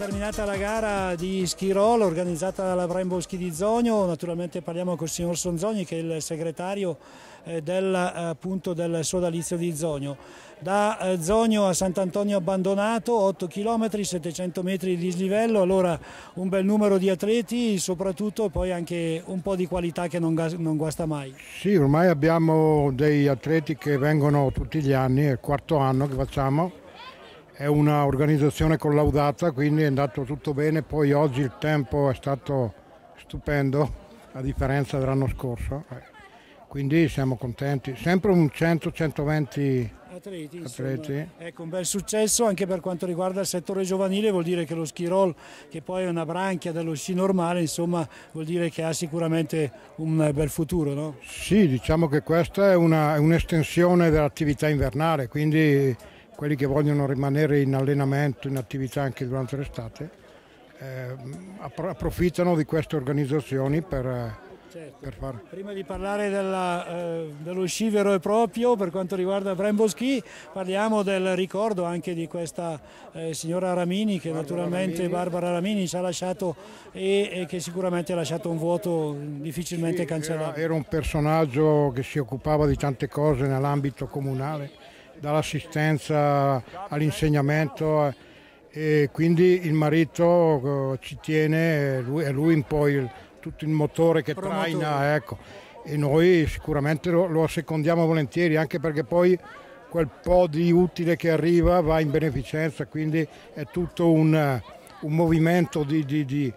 S1: terminata la gara di ski roll organizzata dalla Brembo Ski di Zogno. Naturalmente parliamo col signor Sonzogni, che è il segretario appunto del sodalizio di Zogno. Da Zogno a Sant'Antonio Abbandonato, 8 km, 700 metri di dislivello, allora un bel numero di atleti, soprattutto poi anche un po' di qualità che non guasta mai.
S2: Sì, ormai abbiamo dei atleti che vengono tutti gli anni, è il quarto anno che facciamo, è una organizzazione collaudata, quindi è andato tutto bene, poi oggi il tempo è stato stupendo, a differenza dell'anno scorso. Quindi siamo contenti, sempre un 100-120 atleti.
S1: Ecco, un bel successo anche per quanto riguarda il settore giovanile, vuol dire che lo ski roll, che poi è una branchia dello sci normale, insomma vuol dire che ha sicuramente un bel futuro, no?
S2: Sì, diciamo che questa è un'estensione dell'attività invernale, quindi quelli che vogliono rimanere in allenamento, in attività anche durante l'estate, approfittano di queste organizzazioni per fare.
S1: Prima di parlare dello sci vero e proprio per quanto riguarda Brembo Ski, parliamo del ricordo anche di questa signora Ramini, che Barbara Ramini ci ha lasciato e che sicuramente ha lasciato un vuoto difficilmente cancellabile.
S2: Era un personaggio che si occupava di tante cose nell'ambito comunale, dall'assistenza all'insegnamento, e quindi il marito ci tiene, è lui un po' tutto il motore che traina, ecco. E noi sicuramente lo assecondiamo volentieri, anche perché poi quel po' di utile che arriva va in beneficenza, quindi è tutto un movimento di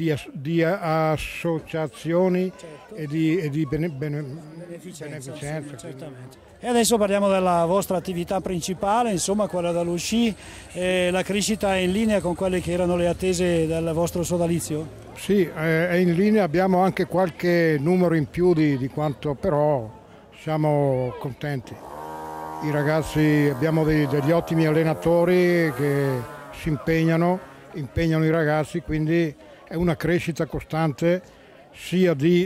S2: associazioni, certo, e di beneficenza.
S1: Certamente. E adesso parliamo della vostra attività principale, insomma quella dello sci. La crescita è in linea con quelle che erano le attese del vostro sodalizio?
S2: Sì, è in linea, abbiamo anche qualche numero in più di quanto, però siamo contenti. I ragazzi, abbiamo degli ottimi allenatori che si impegnano i ragazzi, quindi è una crescita costante sia di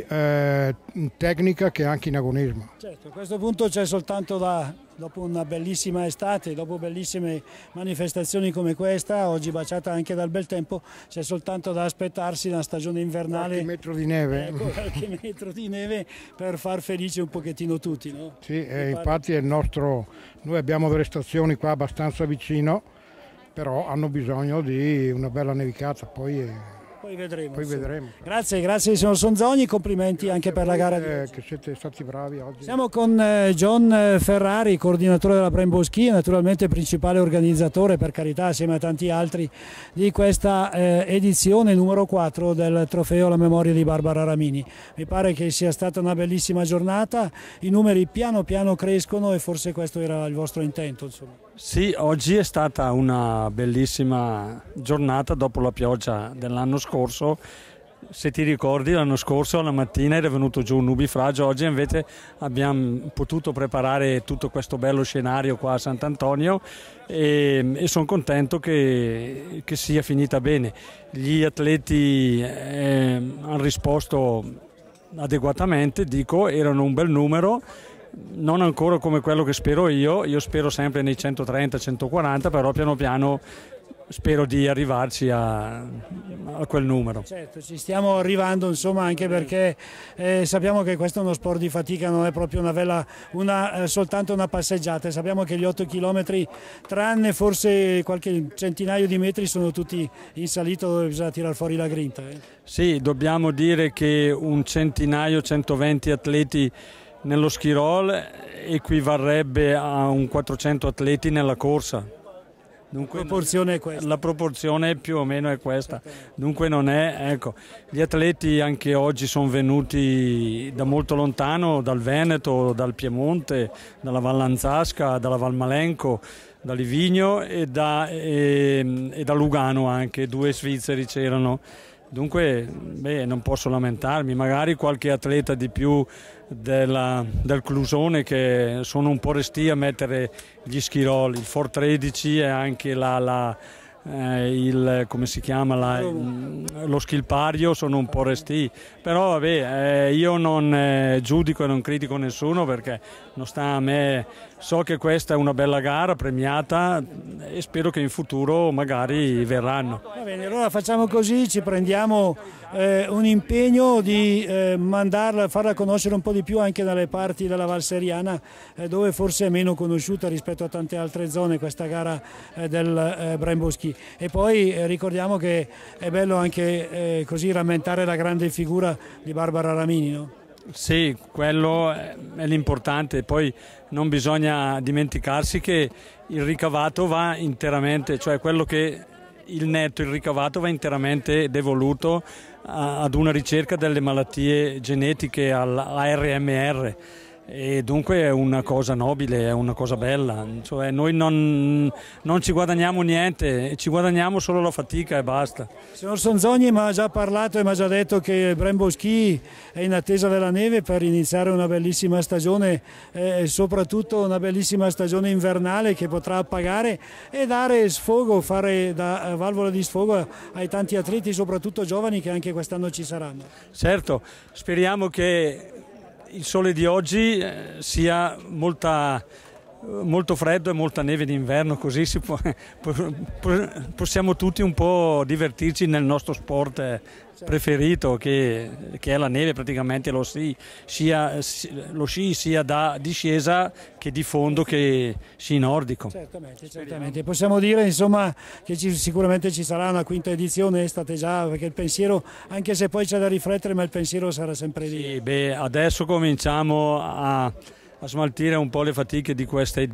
S2: tecnica che anche in agonismo.
S1: Certo, a questo punto c'è soltanto dopo una bellissima estate, dopo bellissime manifestazioni come questa, oggi baciata anche dal bel tempo, c'è soltanto da aspettarsi una stagione invernale.
S2: Qualche metro di neve.
S1: Qualche metro di neve per far felice un pochettino tutti, no?
S2: Sì, infatti è il nostro, noi abbiamo delle stazioni qua abbastanza vicino, però hanno bisogno di una bella nevicata, poi vedremo.
S1: Grazie signor Sonzogni, complimenti anche per la gara di oggi.
S2: Che siete stati bravi oggi.
S1: Siamo con John Ferrari, coordinatore della Brembo Ski, naturalmente principale organizzatore, per carità, assieme a tanti altri, di questa edizione numero 4 del trofeo alla memoria di Barbara Ramini. Mi pare che sia stata una bellissima giornata, i numeri piano piano crescono e forse questo era il vostro intento, insomma.
S3: Sì, oggi è stata una bellissima giornata dopo la pioggia dell'anno scorso. Se ti ricordi, l'anno scorso alla mattina era venuto giù un nubifragio, oggi invece abbiamo potuto preparare tutto questo bello scenario qua a Sant'Antonio e sono contento che sia finita bene. Gli atleti hanno risposto adeguatamente, dico, erano un bel numero. Non ancora come quello che spero io spero sempre nei 130-140, però piano piano spero di arrivarci a quel numero.
S1: Certo, ci stiamo arrivando, insomma, anche perché sappiamo che questo è uno sport di fatica, non è proprio soltanto una passeggiata. Sappiamo che gli 8 km, tranne forse qualche centinaio di metri, sono tutti in salita dove bisogna tirare fuori la grinta.
S3: Sì, dobbiamo dire che un centinaio, 120 atleti nello ski roll equivarrebbe a un 400 atleti nella corsa. Dunque, la proporzione più o meno è questa, dunque non è, ecco, gli atleti anche oggi sono venuti da molto lontano, dal Veneto, dal Piemonte, dalla Val Lanzasca, dalla Val Malenco, da Livigno e da Lugano anche, 2 svizzeri c'erano. Dunque non posso lamentarmi, magari qualche atleta di più del Clusone che sono un po' resti a mettere gli ski roll, il For 13 e anche la come si chiama lo Schilpario sono un po' resti, però vabbè, io non giudico e non critico nessuno perché non sta a me. So che questa è una bella gara premiata e spero che in futuro magari verranno.
S4: Va bene, allora facciamo così, ci prendiamo un impegno di farla conoscere un po' di più anche dalle parti della Val Seriana, dove forse è meno conosciuta rispetto a tante altre zone questa gara del Bremboschi. E poi ricordiamo che è bello anche così rammentare la grande figura di Barbara Ramini, no?
S3: Sì, quello è l'importante, poi non bisogna dimenticarsi che il ricavato va interamente, cioè il ricavato va interamente devoluto ad una ricerca delle malattie genetiche all'ARMR. E dunque è una cosa nobile, è una cosa bella, cioè noi non ci guadagniamo niente, ci guadagniamo solo la fatica e basta.
S4: Signor Sonzogni mi ha già parlato e mi ha già detto che il Brembo Ski è in attesa della neve per iniziare una bellissima stagione, soprattutto una bellissima stagione invernale che potrà appagare e dare sfogo, fare da valvola di sfogo ai tanti atleti, soprattutto giovani, che anche quest'anno ci saranno.
S3: Certo, speriamo che il sole di oggi sia molto freddo e molta neve d'inverno, così possiamo tutti un po' divertirci nel nostro sport preferito che è la neve, praticamente lo sci sia da discesa che di fondo che sci nordico.
S4: Certamente. Possiamo dire insomma che sicuramente ci sarà una quinta edizione, è stata già, perché il pensiero, anche se poi c'è da riflettere, ma il pensiero sarà sempre lì.
S3: Sì, adesso cominciamo a smaltire un po' le fatiche di questi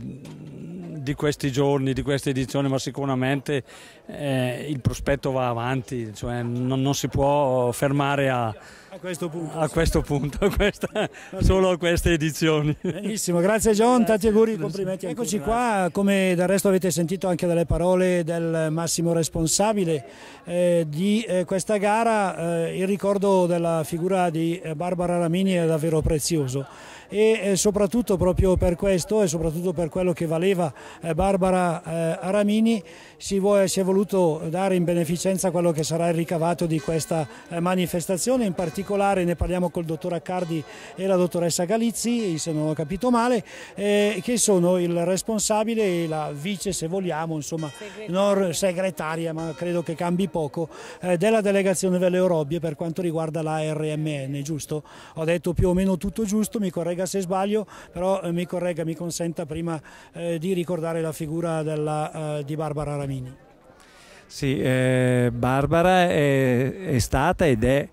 S3: giorni, di questa edizione, ma sicuramente il prospetto va avanti, cioè non si può fermare a questo punto, solo a queste edizioni.
S4: Benissimo, grazie John, tanti auguri, complimenti. Eccoci qua, come del resto avete sentito anche dalle parole del massimo responsabile di questa gara, il ricordo della figura di Barbara Ramini è davvero prezioso. E soprattutto proprio per questo e soprattutto per quello che valeva Barbara Ramini si è voluto dare in beneficenza quello che sarà il ricavato di questa manifestazione. In particolare ne parliamo col dottor Accardi e la dottoressa Galizzi, se non ho capito male, che sono il responsabile e la vice, se vogliamo, insomma, segretaria, ma credo che cambi poco, della delegazione Velle Orobbie per quanto riguarda la RMN, giusto? Ho detto più o meno tutto giusto, mi corregga se sbaglio, però mi consenta prima di ricordare la figura di Barbara Ramini.
S5: Sì, Barbara è stata ed è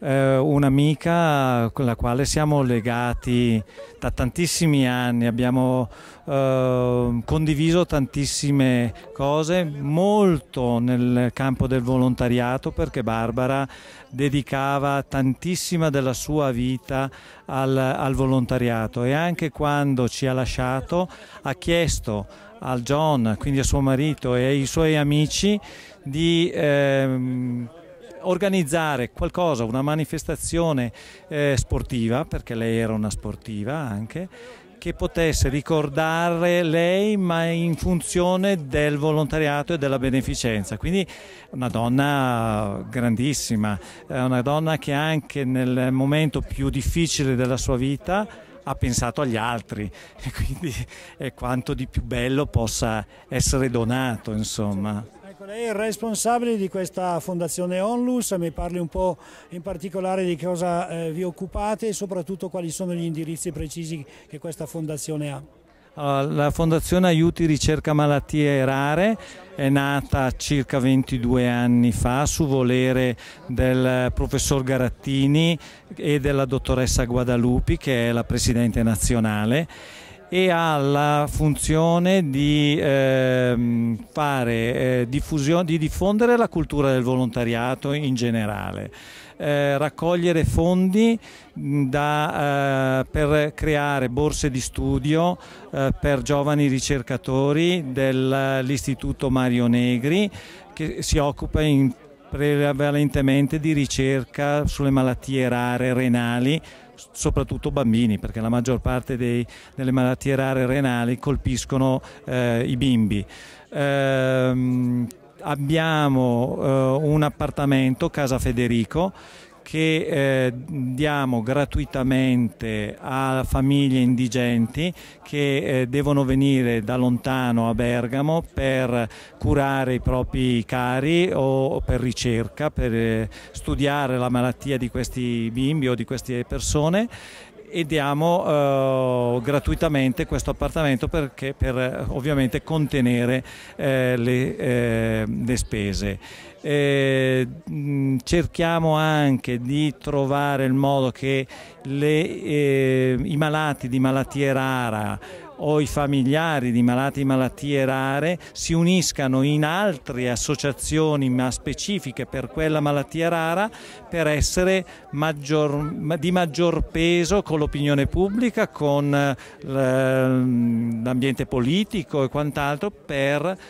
S5: un'amica con la quale siamo legati da tantissimi anni, abbiamo condiviso tantissime cose, molto nel campo del volontariato, perché Barbara dedicava tantissima della sua vita al volontariato, e anche quando ci ha lasciato ha chiesto al John, quindi a suo marito e ai suoi amici, di organizzare qualcosa, una manifestazione sportiva, perché lei era una sportiva anche, che potesse ricordare lei, ma in funzione del volontariato e della beneficenza. Quindi una donna grandissima, una donna che anche nel momento più difficile della sua vita ha pensato agli altri, e quindi è quanto di più bello possa essere donato, insomma.
S4: Lei è il responsabile di questa fondazione Onlus, mi parli un po' in particolare di cosa vi occupate e soprattutto quali sono gli indirizzi precisi che questa fondazione ha.
S5: La Fondazione Aiuti Ricerca Malattie Rare è nata circa 22 anni fa su volere del professor Garattini e della dottoressa Guadalupi, che è la presidente nazionale, e ha la funzione di diffondere la cultura del volontariato in generale, raccogliere fondi per creare borse di studio per giovani ricercatori dell'Istituto Mario Negri, che si occupa prevalentemente di ricerca sulle malattie rare renali, soprattutto bambini, perché la maggior parte delle malattie rare renali colpiscono i bimbi. abbiamo un appartamento, Casa Federico, che diamo gratuitamente a famiglie indigenti che devono venire da lontano a Bergamo per curare i propri cari o per ricerca, per studiare la malattia di questi bimbi o di queste persone, e diamo gratuitamente questo appartamento per ovviamente contenere le spese. Cerchiamo anche di trovare il modo che i malati di malattie rare o i familiari di malati di malattie rare si uniscano in altre associazioni ma specifiche per quella malattia rara, per essere di maggior peso con l'opinione pubblica, con l'ambiente politico e quant'altro, per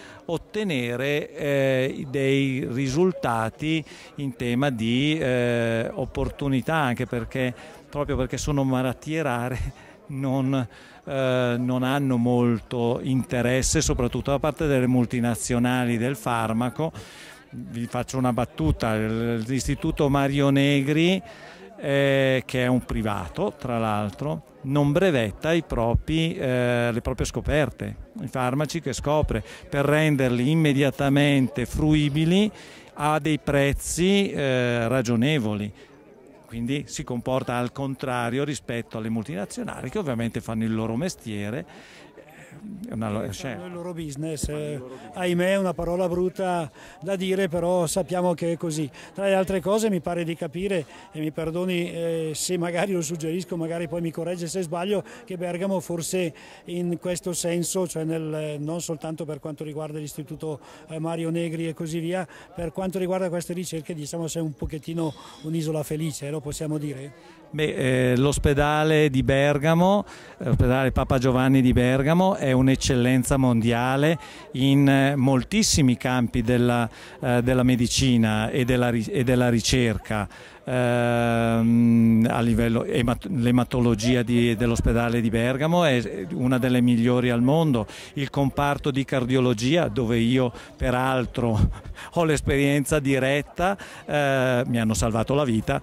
S5: ottenere dei risultati in tema di opportunità, anche perché proprio perché sono malattie rare non hanno molto interesse, soprattutto da parte delle multinazionali del farmaco. Vi faccio una battuta: l'Istituto Mario Negri, che è un privato tra l'altro, non brevetta le proprie scoperte, i farmaci che scopre, per renderli immediatamente fruibili a dei prezzi ragionevoli. Quindi si comporta al contrario rispetto alle multinazionali, che ovviamente fanno il loro mestiere.
S4: Fanno il loro business, ahimè è una parola brutta da dire, però sappiamo che è così. Tra le altre cose mi pare di capire, e mi perdoni se magari lo suggerisco, magari poi mi corregge se sbaglio, che Bergamo forse in questo senso, cioè non soltanto per quanto riguarda l'Istituto Mario Negri e così via, per quanto riguarda queste ricerche, diciamo, sei un pochettino un'isola felice, lo possiamo dire?
S5: L'ospedale di Bergamo, l'ospedale Papa Giovanni di Bergamo, è un'eccellenza mondiale in moltissimi campi della medicina e della ricerca. A livello l'ematologia dell'ospedale di Bergamo è una delle migliori al mondo. Il comparto di cardiologia, dove io peraltro ho l'esperienza diretta, mi hanno salvato la vita,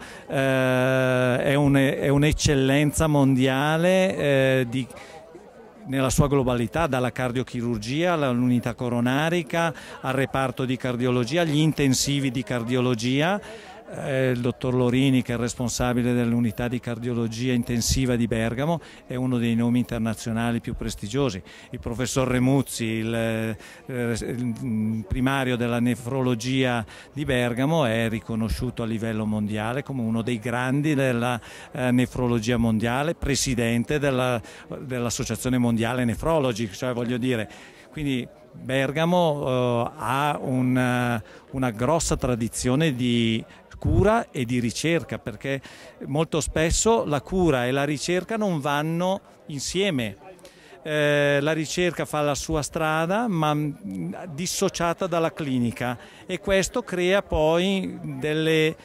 S5: è un'eccellenza mondiale nella sua globalità, dalla cardiochirurgia all'unità coronarica, al reparto di cardiologia, agli intensivi di cardiologia. Il dottor Lorini, che è il responsabile dell'unità di cardiologia intensiva di Bergamo, è uno dei nomi internazionali più prestigiosi. Il professor Remuzzi, il primario della nefrologia di Bergamo, è riconosciuto a livello mondiale come uno dei grandi della nefrologia mondiale, presidente dell'Associazione Mondiale Nefrologi, cioè voglio dire, quindi Bergamo ha una grossa tradizione di cura e di ricerca, perché molto spesso la cura e la ricerca non vanno insieme. La ricerca fa la sua strada, ma dissociata dalla clinica, e questo crea poi dei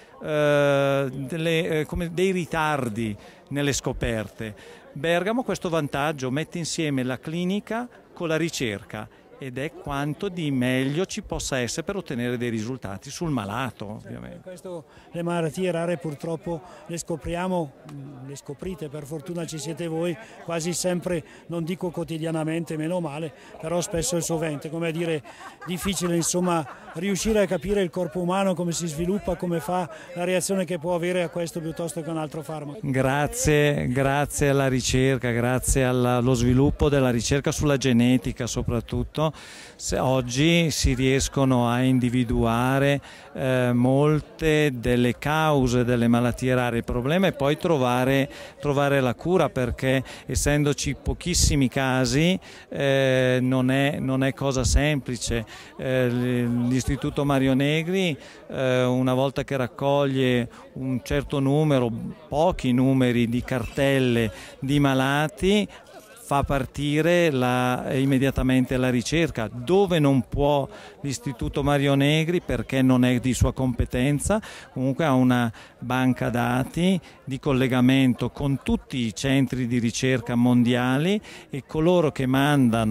S5: ritardi nelle scoperte. Bergamo questo vantaggio, mette insieme la clinica con la ricerca, ed è quanto di meglio ci possa essere per ottenere dei risultati sul malato, ovviamente.
S4: Per questo le malattie rare purtroppo le scopriamo, le scoprite, per fortuna ci siete voi, quasi sempre, non dico quotidianamente, meno male, però spesso e sovente, come a dire, difficile insomma riuscire a capire il corpo umano, come si sviluppa, come fa, la reazione che può avere a questo piuttosto che a un altro farmaco.
S5: Grazie alla ricerca, grazie allo sviluppo della ricerca sulla genetica soprattutto, oggi si riescono a individuare molte delle cause delle malattie rare. Il problema è poi trovare la cura, perché essendoci pochissimi casi non è cosa semplice. L'Istituto Mario Negri, una volta che raccoglie un certo numero, pochi numeri di cartelle di malati, fa partire immediatamente la ricerca. Dove non può l'Istituto Mario Negri, perché non è di sua competenza, comunque ha una banca dati di collegamento con tutti i centri di ricerca mondiali, e coloro che mandano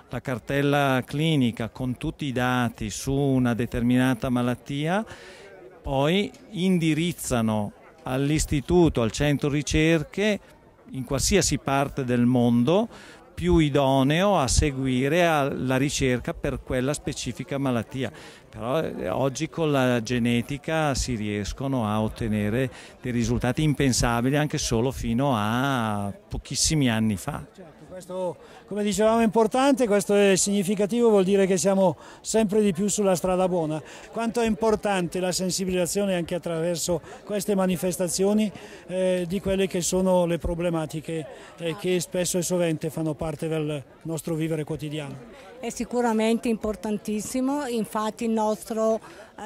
S5: la cartella clinica con tutti i dati su una determinata malattia, poi indirizzano all'istituto, al centro ricerche in qualsiasi parte del mondo più idoneo a seguire la ricerca per quella specifica malattia. Però oggi con la genetica si riescono a ottenere dei risultati impensabili anche solo fino a pochissimi anni fa.
S4: Questo, come dicevamo, è importante, questo è significativo, vuol dire che siamo sempre di più sulla strada buona. Quanto è importante la sensibilizzazione anche attraverso queste manifestazioni di quelle che sono le problematiche che spesso e sovente fanno parte del nostro vivere quotidiano.
S6: È sicuramente importantissimo, infatti il nostro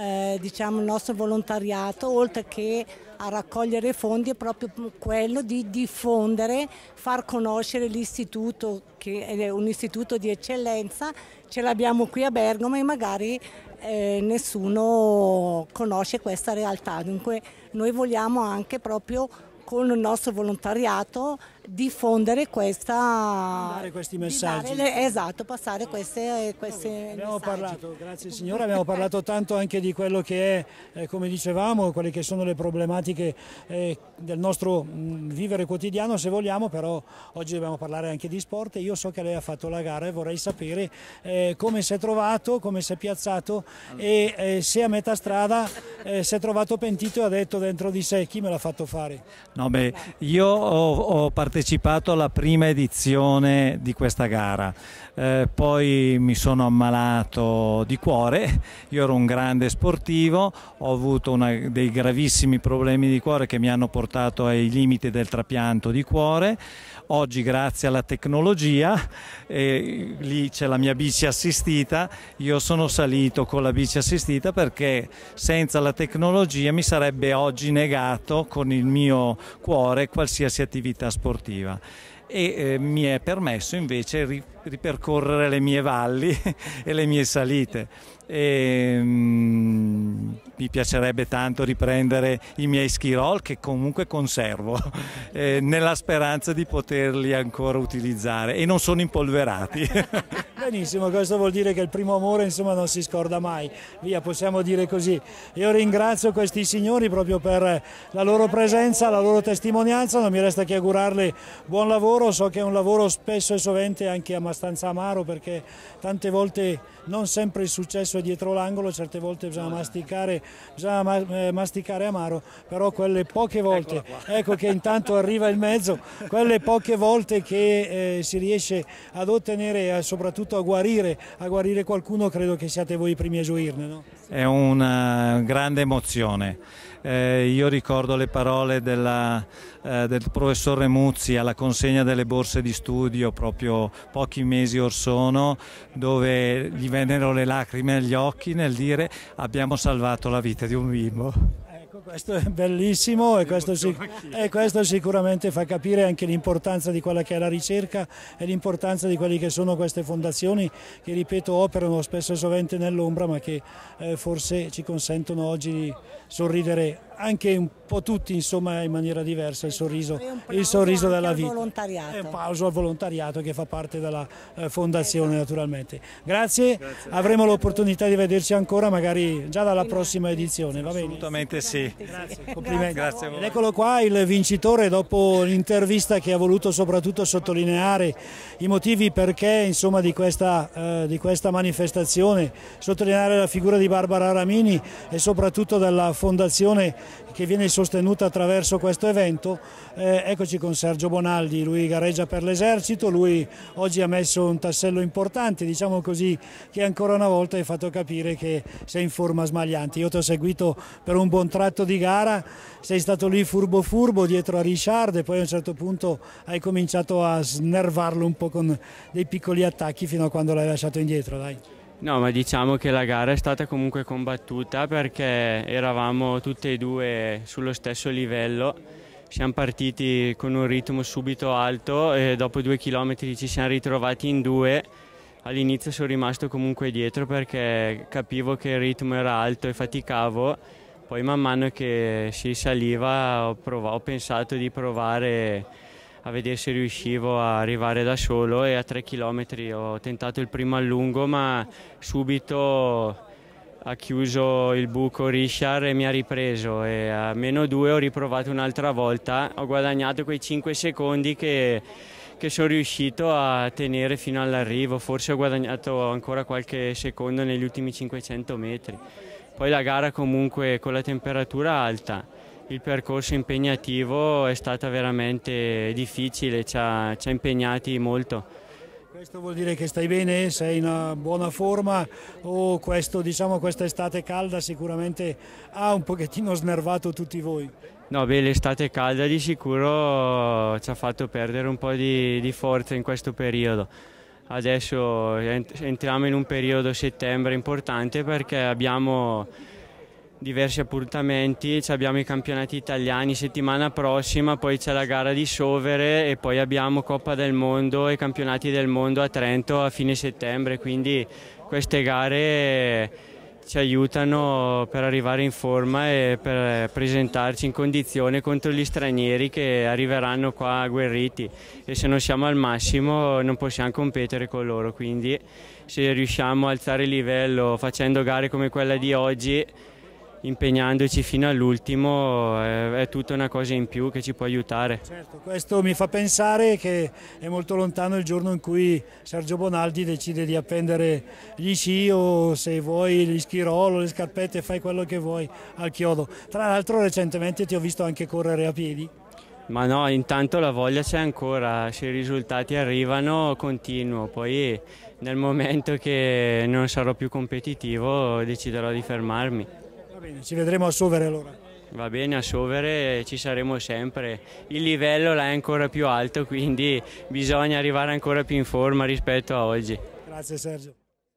S6: volontariato, oltre che a raccogliere fondi, è proprio quello di diffondere, far conoscere l'istituto, che è un istituto di eccellenza, ce l'abbiamo qui a Bergamo e magari nessuno conosce questa realtà. Dunque noi vogliamo anche proprio con il nostro volontariato diffondere
S4: questi messaggi.
S6: Esatto, passare queste
S4: abbiamo parlato, grazie signora, abbiamo parlato tanto anche di quello che è, come dicevamo, quelle che sono le problematiche del nostro vivere quotidiano, se vogliamo, però oggi dobbiamo parlare anche di sport e io so che lei ha fatto la gara e vorrei sapere come si è trovato, come si è piazzato e se a metà strada si è trovato pentito e ha detto dentro di sé: chi me l'ha fatto fare?
S5: No, beh, io ho partecipato alla prima edizione di questa gara, poi mi sono ammalato di cuore, io ero un grande sportivo, ho avuto dei gravissimi problemi di cuore che mi hanno portato ai limiti del trapianto di cuore. Oggi grazie alla tecnologia, lì c'è la mia bici assistita, io sono salito con la bici assistita perché senza la tecnologia mi sarebbe oggi negato con il mio cuore qualsiasi attività sportiva e mi è permesso invece ripercorrere le mie valli e le mie salite. Mi piacerebbe tanto riprendere i miei ski roll che comunque conservo nella speranza di poterli ancora utilizzare e non sono impolverati.
S4: Benissimo, questo vuol dire che il primo amore insomma non si scorda mai, via, possiamo dire così. Io ringrazio questi signori proprio per la loro presenza, la loro testimonianza, non mi resta che augurarle buon lavoro, so che è un lavoro spesso e sovente anche abbastanza amaro perché tante volte non sempre il successo è dietro l'angolo, certe volte bisogna masticare amaro, però quelle poche volte, ecco che intanto arriva il mezzo, quelle poche volte che si riesce ad ottenere e soprattutto a guarire qualcuno, credo che siate voi i primi a gioirne, no?
S5: È una grande emozione. Io ricordo le parole del professor Remuzzi alla consegna delle borse di studio proprio pochi mesi or sono, dove gli vennero le lacrime agli occhi nel dire: abbiamo salvato la vita di un bimbo.
S4: Questo è bellissimo e questo sicuramente fa capire anche l'importanza di quella che è la ricerca e l'importanza di quelle che sono queste fondazioni che, ripeto, operano spesso e sovente nell'ombra ma che forse ci consentono oggi di sorridere anche un po' tutti insomma in maniera diversa, il sorriso della vita. È un plauso al volontariato che fa parte della fondazione naturalmente. Grazie, avremo l'opportunità di vederci ancora magari già dalla prossima edizione, va bene?
S5: Assolutamente sì.
S4: Grazie, complimenti.
S5: Grazie a voi.
S4: Ed eccolo qua il vincitore dopo l'intervista che ha voluto soprattutto sottolineare i motivi perché insomma di questa manifestazione, sottolineare la figura di Barbara Ramini e soprattutto della fondazione che viene sostenuta attraverso questo evento. Eccoci con Sergio Bonaldi, lui gareggia per l'Esercito, lui oggi ha messo un tassello importante, diciamo così, che ancora una volta hai fatto capire che sei in forma smagliante. Io ti ho seguito per un buon tratto di gara, sei stato lì furbo dietro a Richard e poi a un certo punto hai cominciato a snervarlo un po' con dei piccoli attacchi fino a quando l'hai lasciato indietro, dai.
S7: No, ma diciamo che la gara è stata comunque combattuta perché eravamo tutte e due sullo stesso livello. Siamo partiti con un ritmo subito alto e dopo 2 chilometri ci siamo ritrovati in 2. All'inizio sono rimasto comunque dietro perché capivo che il ritmo era alto e faticavo. Poi man mano che si saliva ho pensato di provare a vedere se riuscivo a arrivare da solo, e a 3 km ho tentato il primo allungo, ma subito ha chiuso il buco Richard e mi ha ripreso, e a -2 ho riprovato un'altra volta, ho guadagnato quei 5 secondi che sono riuscito a tenere fino all'arrivo. Forse ho guadagnato ancora qualche secondo negli ultimi 500 metri. Poi la gara comunque con la temperatura alta, il percorso impegnativo, è stata veramente difficile, ci ha impegnati molto.
S4: Questo vuol dire che stai bene, sei in una buona forma, o questa estate calda sicuramente ha un pochettino snervato tutti voi?
S7: No, beh, l'estate calda di sicuro ci ha fatto perdere un po' di forza in questo periodo. Adesso entriamo in un periodo settembre importante, perché abbiamo diversi appuntamenti, abbiamo i campionati italiani settimana prossima, poi c'è la gara di Sovere e poi abbiamo Coppa del Mondo e campionati del mondo a Trento a fine settembre, quindi queste gare ci aiutano per arrivare in forma e per presentarci in condizione contro gli stranieri che arriveranno qua agguerriti, e se non siamo al massimo non possiamo competere con loro, quindi se riusciamo a alzare il livello facendo gare come quella di oggi, impegnandoci fino all'ultimo, è tutta una cosa in più che ci può aiutare.
S4: Certo, questo mi fa pensare che è molto lontano il giorno in cui Sergio Bonaldi decide di appendere gli sci, o se vuoi gli ski roll o le scarpette, fai quello che vuoi al chiodo. Tra l'altro recentemente ti ho visto anche correre a piedi.
S7: Ma no, intanto la voglia c'è ancora, se i risultati arrivano continuo, poi nel momento che non sarò più competitivo deciderò di fermarmi.
S4: Va bene, ci vedremo a Sovere allora.
S7: Va bene, a Sovere ci saremo sempre, il livello là è ancora più alto, quindi bisogna arrivare ancora più in forma rispetto a oggi.
S4: Grazie Sergio.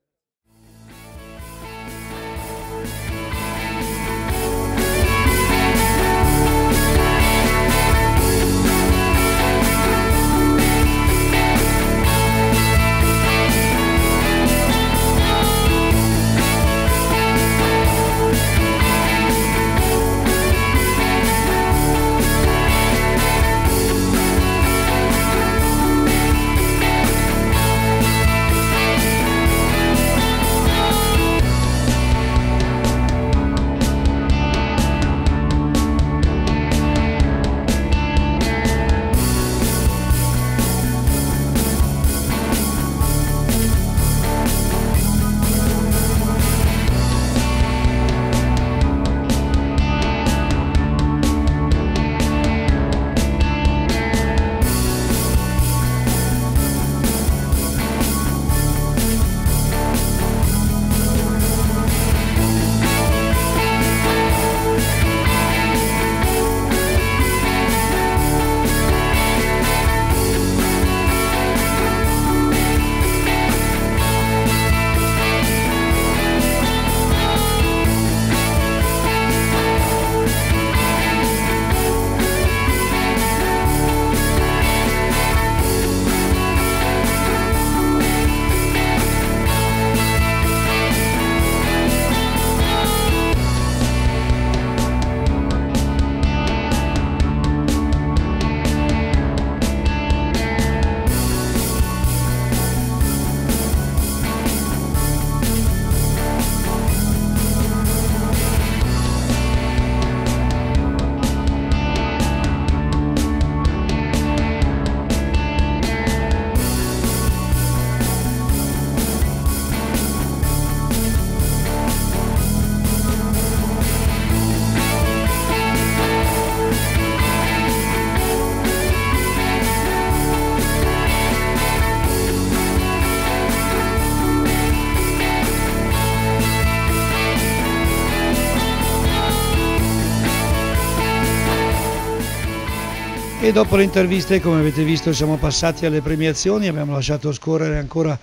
S1: E dopo le interviste, come avete visto, siamo passati alle premiazioni, abbiamo lasciato scorrere ancora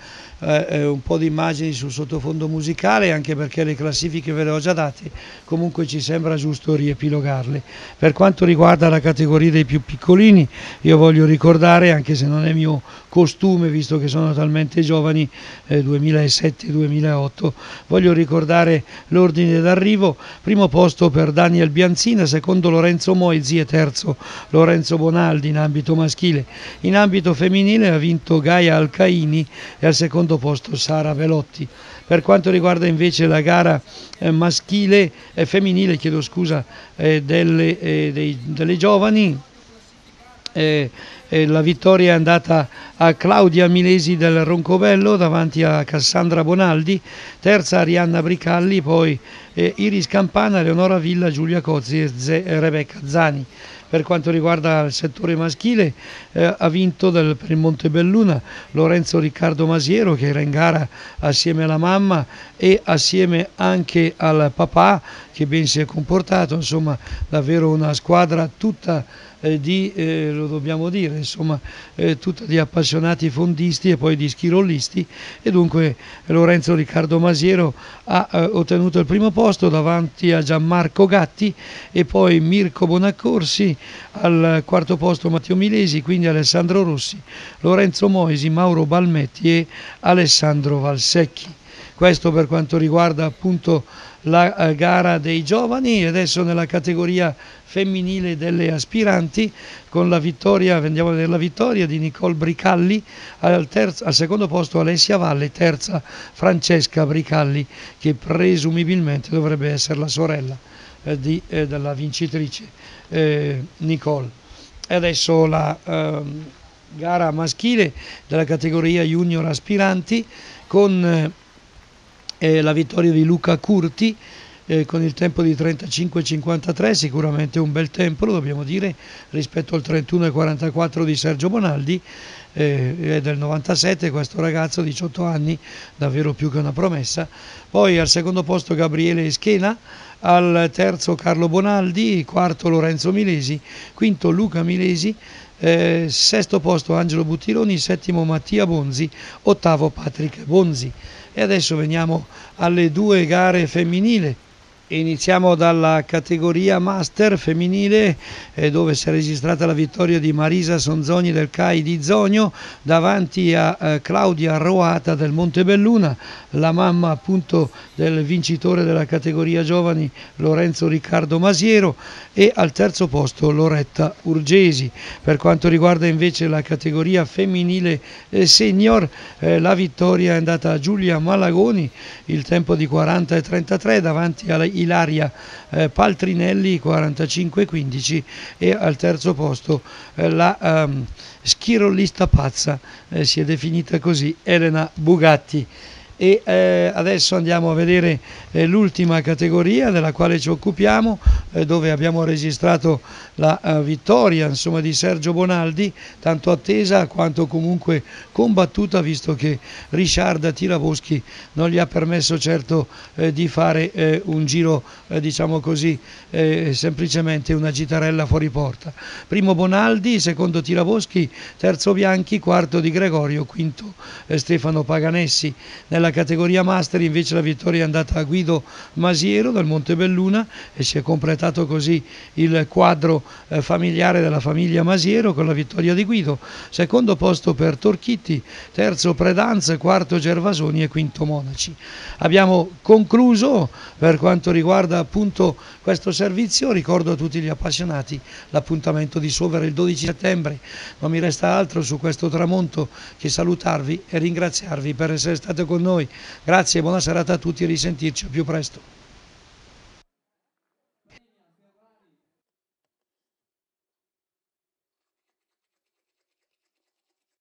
S1: un po' di immagini sul sottofondo musicale, anche perché le classifiche ve le ho già date, comunque ci sembra giusto riepilogarle. Per quanto riguarda la categoria dei più piccolini, io voglio ricordare, anche se non è mio costume, visto che sono talmente giovani, 2007-2008, voglio ricordare l'ordine d'arrivo: primo posto per Daniel Bianzina, secondo Lorenzo Moizzi e terzo Lorenzo Bonaldi. Bonaldi in ambito maschile. In ambito femminile ha vinto Gaia Alcaini e al secondo posto Sara Velotti. Per quanto riguarda invece la gara femminile, delle giovani, la vittoria è andata a Claudia Milesi del Roncobello davanti a Cassandra Bonaldi, terza Arianna Bricalli, poi Iris Campana, Leonora Villa, Giulia Cozzi e Rebecca Zani. Per quanto riguarda il settore maschile ha vinto per il Montebelluna Lorenzo Riccardo Masiero, che era in gara assieme alla mamma e assieme anche al papà, che ben si è comportato, insomma davvero una squadra tutta lo dobbiamo dire, insomma tutta di appassionati fondisti e poi di schirollisti, e dunque Lorenzo Riccardo Masiero ha ottenuto il primo posto davanti a Gianmarco Gatti e poi Mirko Bonaccorsi, al quarto posto Matteo Milesi, quindi Alessandro Rossi, Lorenzo Moisi, Mauro Balmetti e Alessandro Valsecchi. Questo per quanto riguarda appunto la gara dei giovani. Adesso nella categoria femminile delle aspiranti, con la vittoria, andiamo a vedere la vittoria di Nicole Bricalli, al secondo posto Alessia Valle, terza Francesca Bricalli, che presumibilmente dovrebbe essere la sorella della vincitrice Nicole. E adesso la gara maschile della categoria junior aspiranti, con la vittoria di Luca Curti con il tempo di 35,53, sicuramente un bel tempo, lo dobbiamo dire, rispetto al 31,44 di Sergio Bonaldi, è del 97 questo ragazzo, 18 anni, davvero più che una promessa. Poi al secondo posto Gabriele Eschena, al terzo Carlo Bonaldi, quarto Lorenzo Milesi, quinto Luca Milesi, sesto posto Angelo Buttironi, settimo Mattia Bonzi, ottavo Patrick Bonzi. E adesso veniamo alle due gare femminili. Iniziamo dalla categoria master femminile, dove si è registrata la vittoria di Marisa Sonzogni del CAI di Zogno davanti a Claudia Roata del Montebelluna, la mamma appunto del vincitore della categoria giovani Lorenzo Riccardo Masiero, e al terzo posto Loretta Urgesi. Per quanto riguarda invece la categoria femminile senior, la vittoria è andata a Giulia Malagoni, il tempo di 40,33 davanti a Ilaria Paltrinelli, 45,15, e al terzo posto la schirollista pazza, si è definita così, Elena Bugatti. E adesso andiamo a vedere l'ultima categoria della quale ci occupiamo, dove abbiamo registrato la vittoria, insomma, di Sergio Bonaldi, tanto attesa quanto comunque combattuta, visto che Richard Tiraboschi non gli ha permesso certo di fare un giro, diciamo così, semplicemente una gitarella fuori porta. Primo Bonaldi, secondo Tiraboschi, terzo Bianchi, quarto Di Gregorio, quinto Stefano Paganessi. Nella categoria master invece la vittoria è andata a Guido Masiero del Montebelluna, e si è completato così il quadro familiare della famiglia Masiero con la vittoria di Guido. Secondo posto per Torchitti, terzo Predanz, quarto Gervasoni e quinto Monaci. Abbiamo concluso per quanto riguarda appunto questo servizio. Ricordo a tutti gli appassionati l'appuntamento di Sovere il 12 settembre. Non mi resta altro su questo tramonto che salutarvi e ringraziarvi per essere state con noi. Grazie, buona serata a tutti e risentirci a più presto.